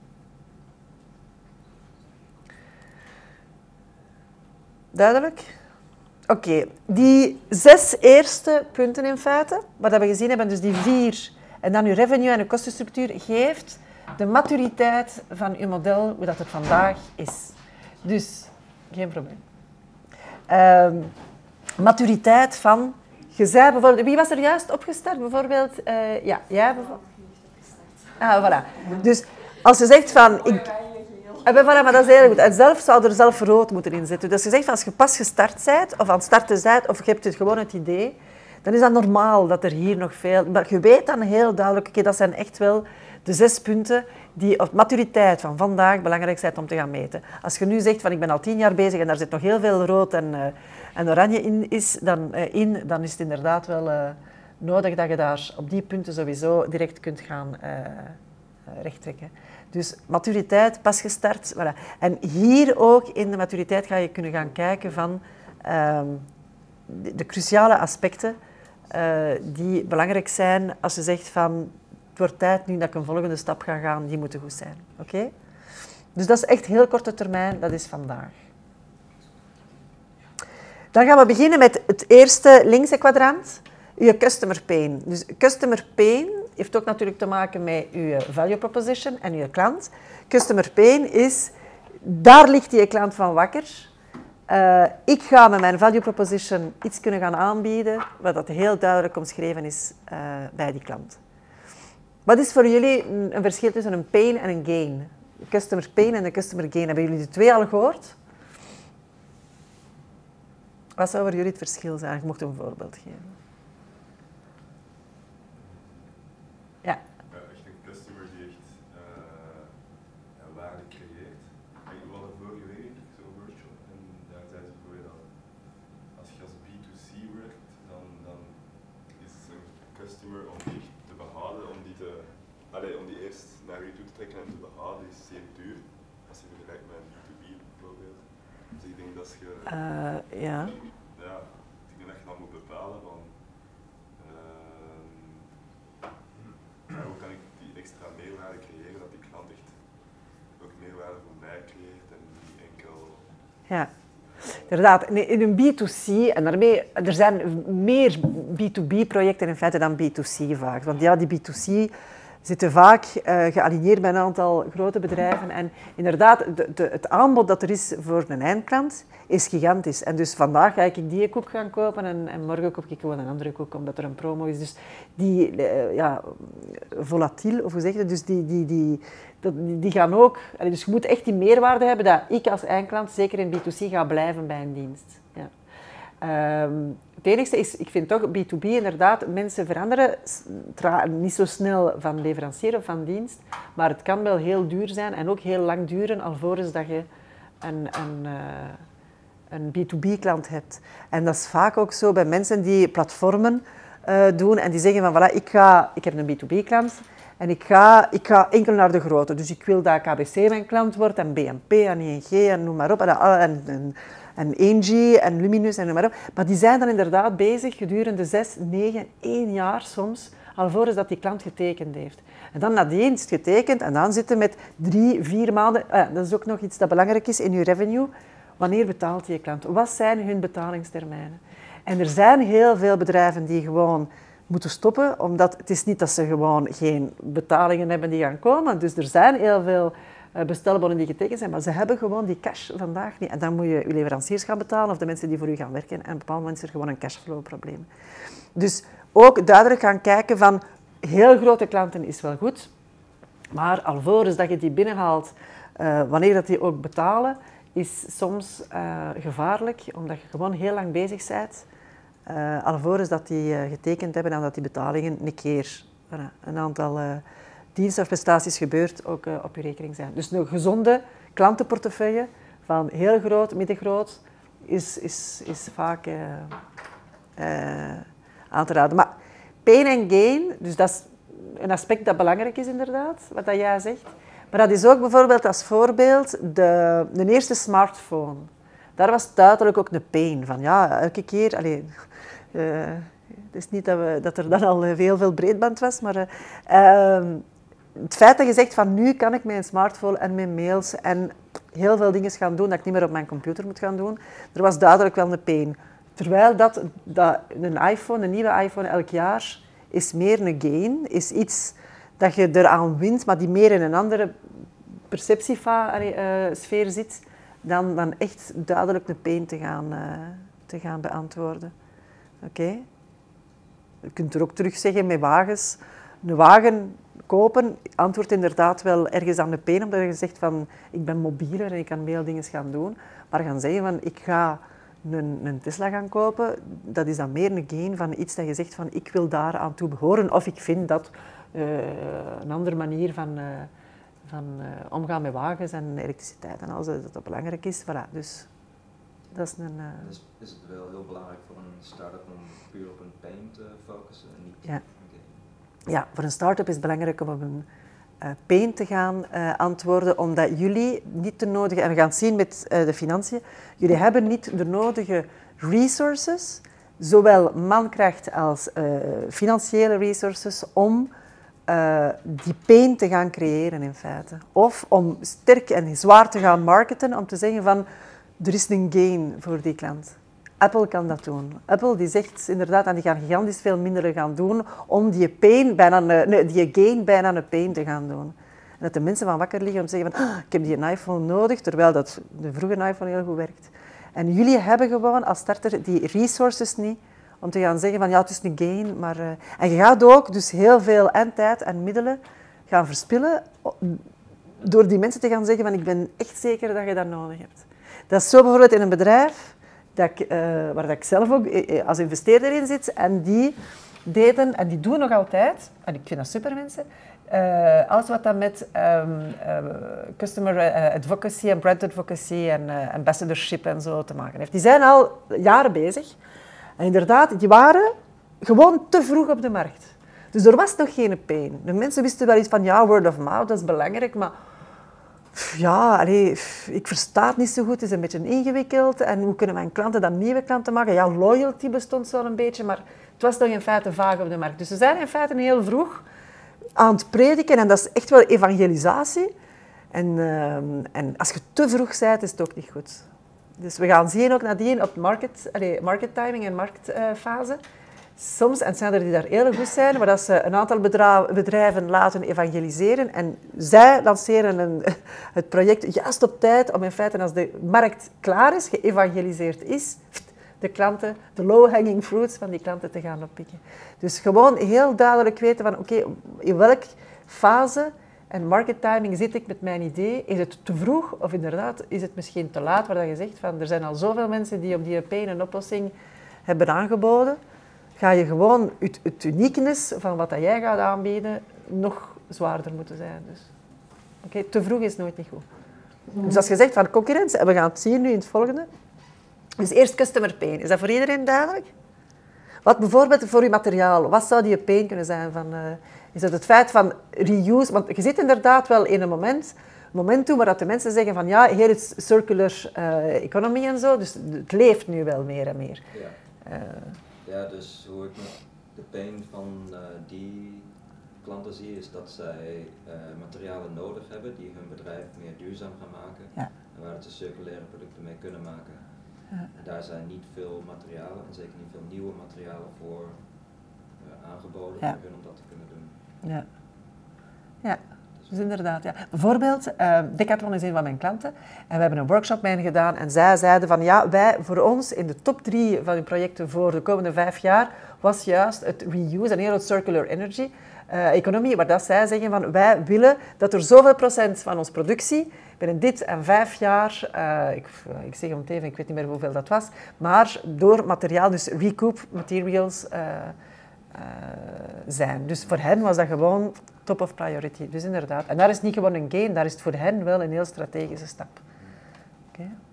Duidelijk? Oké, die 6 eerste punten in feite, wat we gezien hebben, dus die 4, en dan uw revenue en uw kostenstructuur, geeft de maturiteit van uw model, hoe dat het vandaag is. Dus, geen probleem. Maturiteit van, je zei bijvoorbeeld, wie was er juist opgestart? Bijvoorbeeld, ja, jij bijvoorbeeld. Ah, voilà. Dus als je zegt van, voilà, maar dat is heel goed. En zelf zou er zelf rood moeten in zitten. Dus je zegt van, als je pas gestart bent, of aan het starten bent, of je hebt gewoon het idee, dan is dat normaal dat er hier nog veel... Maar je weet dan heel duidelijk, oké, dat zijn echt wel de 6 punten die op maturiteit van vandaag belangrijk zijn om te gaan meten. Als je nu zegt van, ik ben al 10 jaar bezig en daar zit nog heel veel rood en oranje in, dan is het inderdaad wel nodig dat je daar op die punten sowieso direct kunt gaan rechttrekken. Dus maturiteit, pas gestart. Voilà. En hier ook in de maturiteit ga je kunnen gaan kijken van de cruciale aspecten die belangrijk zijn als je zegt van het wordt tijd nu dat ik een volgende stap ga gaan, die moeten goed zijn. Oké? Dus dat is echt heel korte termijn, dat is vandaag. Dan gaan we beginnen met het eerste linkse kwadrant, je customer pain. Dus customer pain heeft ook natuurlijk te maken met je value proposition en je klant. Customer pain is, daar ligt die klant van wakker. Ik ga met mijn value proposition iets kunnen gaan aanbieden, wat dat heel duidelijk omschreven is bij die klant. Wat is voor jullie een verschil tussen een pain en een gain? Customer pain en de customer gain. Hebben jullie de twee al gehoord? Wat zou voor jullie het verschil zijn? Ik mocht een voorbeeld geven. Ja. Echt een customer die echt waarde creëert. We hadden vorige week zo'n workshop en daar zeiden ze voor dat als je als B2C werkt, dan is een customer om die te behouden, om die eerst naar je toe te trekken en te behouden, is zeer duur. Als je vergelijkt met een B2B bijvoorbeeld. Dus ik denk dat je... Ja. Ja, ik denk dat je dan moet bepalen van hoe kan ik die extra meerwaarde creëren, dat die klant echt ook meerwaarde voor mij creëert en niet enkel... Ja, inderdaad. In een B2C, en daarmee, er zijn meer B2B-projecten in feite dan B2C vaak. Want ja, die B2C zitten vaak gealigneerd bij een aantal grote bedrijven. En inderdaad, het aanbod dat er is voor een eindklant is gigantisch. En dus vandaag ga ik die koek gaan kopen en morgen koop ik gewoon een andere koek, omdat er een promo is. Dus die, volatiel, of hoe zeg je dat? Dus die gaan ook... Dus je moet echt die meerwaarde hebben dat ik als eindklant, zeker in B2C, ga blijven bij een dienst. Ja. Het enige is, ik vind toch B2B inderdaad, mensen veranderen niet zo snel van leverancier of van dienst, maar het kan wel heel duur zijn en ook heel lang duren alvorens dat je een B2B-klant hebt. En dat is vaak ook zo bij mensen die platformen doen en die zeggen van voilà, ik heb een B2B-klant en ik ga enkel naar de grote. Dus ik wil dat KBC mijn klant wordt en BNP en ING en noem maar op. En Engie en Luminus en noem maar op. Maar die zijn dan inderdaad bezig gedurende 6, 9, 1 jaar soms, alvorens dat die klant getekend heeft. En dan nadien is het getekend en dan zitten met 3, 4 maanden. Dat is ook nog iets dat belangrijk is in je revenue. Wanneer betaalt je klant? Wat zijn hun betalingstermijnen? En er zijn heel veel bedrijven die gewoon moeten stoppen, omdat het is niet dat ze gewoon geen betalingen hebben die gaan komen. Dus er zijn heel veel bestelbonnen die getekend zijn, maar ze hebben gewoon die cash vandaag niet. En dan moet je je leveranciers gaan betalen of de mensen die voor u gaan werken. En op een bepaald moment is er gewoon een cashflow-probleem. Dus ook duidelijk gaan kijken van heel grote klanten is wel goed, maar alvorens dat je die binnenhaalt, wanneer dat die ook betalen, is soms gevaarlijk, omdat je gewoon heel lang bezig bent, alvorens dat die getekend hebben en dat die betalingen een keer een aantal diensten of prestaties gebeurt, ook op je rekening zijn. Dus een gezonde klantenportefeuille van heel groot, middengroot, is vaak aan te raden. Maar pain en gain, dus dat is een aspect dat belangrijk is inderdaad, wat dat jij zegt. Maar dat is ook bijvoorbeeld als voorbeeld de eerste smartphone. Daar was duidelijk ook een pain van. Ja, elke keer... het is niet dat er dan al heel veel breedband was, maar het feit dat je zegt van nu kan ik met een smartphone en met mails en heel veel dingen gaan doen dat ik niet meer op mijn computer moet gaan doen, er was duidelijk wel een pain. Terwijl dat een nieuwe iPhone elk jaar is meer een gain, is iets dat je eraan wint, maar die meer in een andere perceptiesfeer zit, dan echt duidelijk een pain te gaan beantwoorden. Oké? Je kunt er ook terug zeggen met wagens. Een wagen kopen antwoordt inderdaad wel ergens aan de pain, omdat je zegt van ik ben mobieler en ik kan veel dingen gaan doen. Maar gaan zeggen van ik ga een Tesla gaan kopen, dat is dan meer een gain van iets dat je zegt van ik wil daar aan toe behoren. Of ik vind dat een andere manier van omgaan met wagens en elektriciteit en alles, dat belangrijk is. Voilà, dus Dat is een... Dus is het wel heel belangrijk voor een start-up om puur op een pain te focussen en niet Ja. op een game? Ja, voor een start-up is het belangrijk om op een pain te gaan antwoorden, omdat jullie niet de nodige, en we gaan het zien met de financiën, jullie hebben niet de nodige resources, zowel mankracht als financiële resources, om die pain te gaan creëren in feite. Of om sterk en zwaar te gaan marketen, om te zeggen van, er is een gain voor die klant. Apple kan dat doen. Apple die zegt inderdaad, en die gaan gigantisch veel minder gaan doen om die gain bijna een pain te gaan doen. En dat de mensen van wakker liggen om te zeggen van, ik heb die iPhone nodig, terwijl dat de vroege iPhone heel goed werkt. En jullie hebben gewoon als starter die resources niet om te gaan zeggen van, ja, het is een gain, maar... En je gaat ook dus heel veel tijd en middelen gaan verspillen door die mensen te gaan zeggen van, ik ben echt zeker dat je dat nodig hebt. Dat is zo bijvoorbeeld in een bedrijf waar ik zelf ook als investeerder in zit. En die deden, en die doen nog altijd, en ik vind dat super mensen, alles wat dan met customer advocacy en brand advocacy en ambassadorship en zo te maken heeft. Die zijn al jaren bezig. En inderdaad, die waren gewoon te vroeg op de markt. Dus er was nog geen pain. De mensen wisten wel iets van, ja, word of mouth, dat is belangrijk, maar... Ja, ik versta het niet zo goed, het is een beetje ingewikkeld. En hoe kunnen mijn klanten dan nieuwe klanten maken? Ja, loyalty bestond wel een beetje, maar het was nog in feite vaag op de markt. Dus ze zijn in feite heel vroeg aan het prediken en dat is echt wel evangelisatie. En als je te vroeg bent, is het ook niet goed. Dus we gaan zien ook nadien op market timing en marktfase. Soms, en zijn er die daar heel goed zijn, maar dat ze een aantal bedrijven laten evangeliseren en zij lanceren het project juist op tijd om in feite, als de markt klaar is, geëvangeliseerd is, de klanten, de low-hanging fruits van die klanten te gaan oppikken. Dus gewoon heel duidelijk weten van, oké, in welke fase en market timing zit ik met mijn idee? Is het te vroeg of inderdaad is het misschien te laat, waar je zegt van, er zijn al zoveel mensen die op die pain een oplossing hebben aangeboden. Ga je gewoon het uniqueness van wat dat jij gaat aanbieden nog zwaarder moeten zijn. Dus. Okay, te vroeg is nooit niet goed. Dus als je zegt van concurrentie, en we gaan het zien nu in het volgende. Dus eerst customer pain. Is dat voor iedereen duidelijk? Wat bijvoorbeeld voor je materiaal, wat zou die pain kunnen zijn? Is het feit van reuse? Want je zit inderdaad wel in een moment toe waar dat de mensen zeggen van ja, hier is circular economy en zo, dus het leeft nu wel meer en meer. Ja. Ja, dus hoe ik de pain van die klanten zie, is dat zij materialen nodig hebben die hun bedrijf meer duurzaam gaan maken. Ja. En waar ze circulaire producten mee kunnen maken. Ja. En daar zijn niet veel materialen, en zeker niet veel nieuwe materialen voor aangeboden voor hun om dat te kunnen doen. Ja. Ja. Dus inderdaad, ja. Bijvoorbeeld, Decathlon is een van mijn klanten en we hebben een workshop met hen gedaan en zij zeiden van ja, wij voor ons in de top 3 van hun projecten voor de komende 5 jaar was juist het reuse en heel het circular energy economie, waar dat zij zeggen van wij willen dat er zoveel procent van onze productie binnen dit en 5 jaar, ik zeg om het even, ik weet niet meer hoeveel dat was, maar door materiaal, dus recoup materials zijn. Dus voor hen was dat gewoon top of priority. Dus inderdaad. En daar is niet gewoon een gain, daar is het voor hen wel een heel strategische stap. Okay.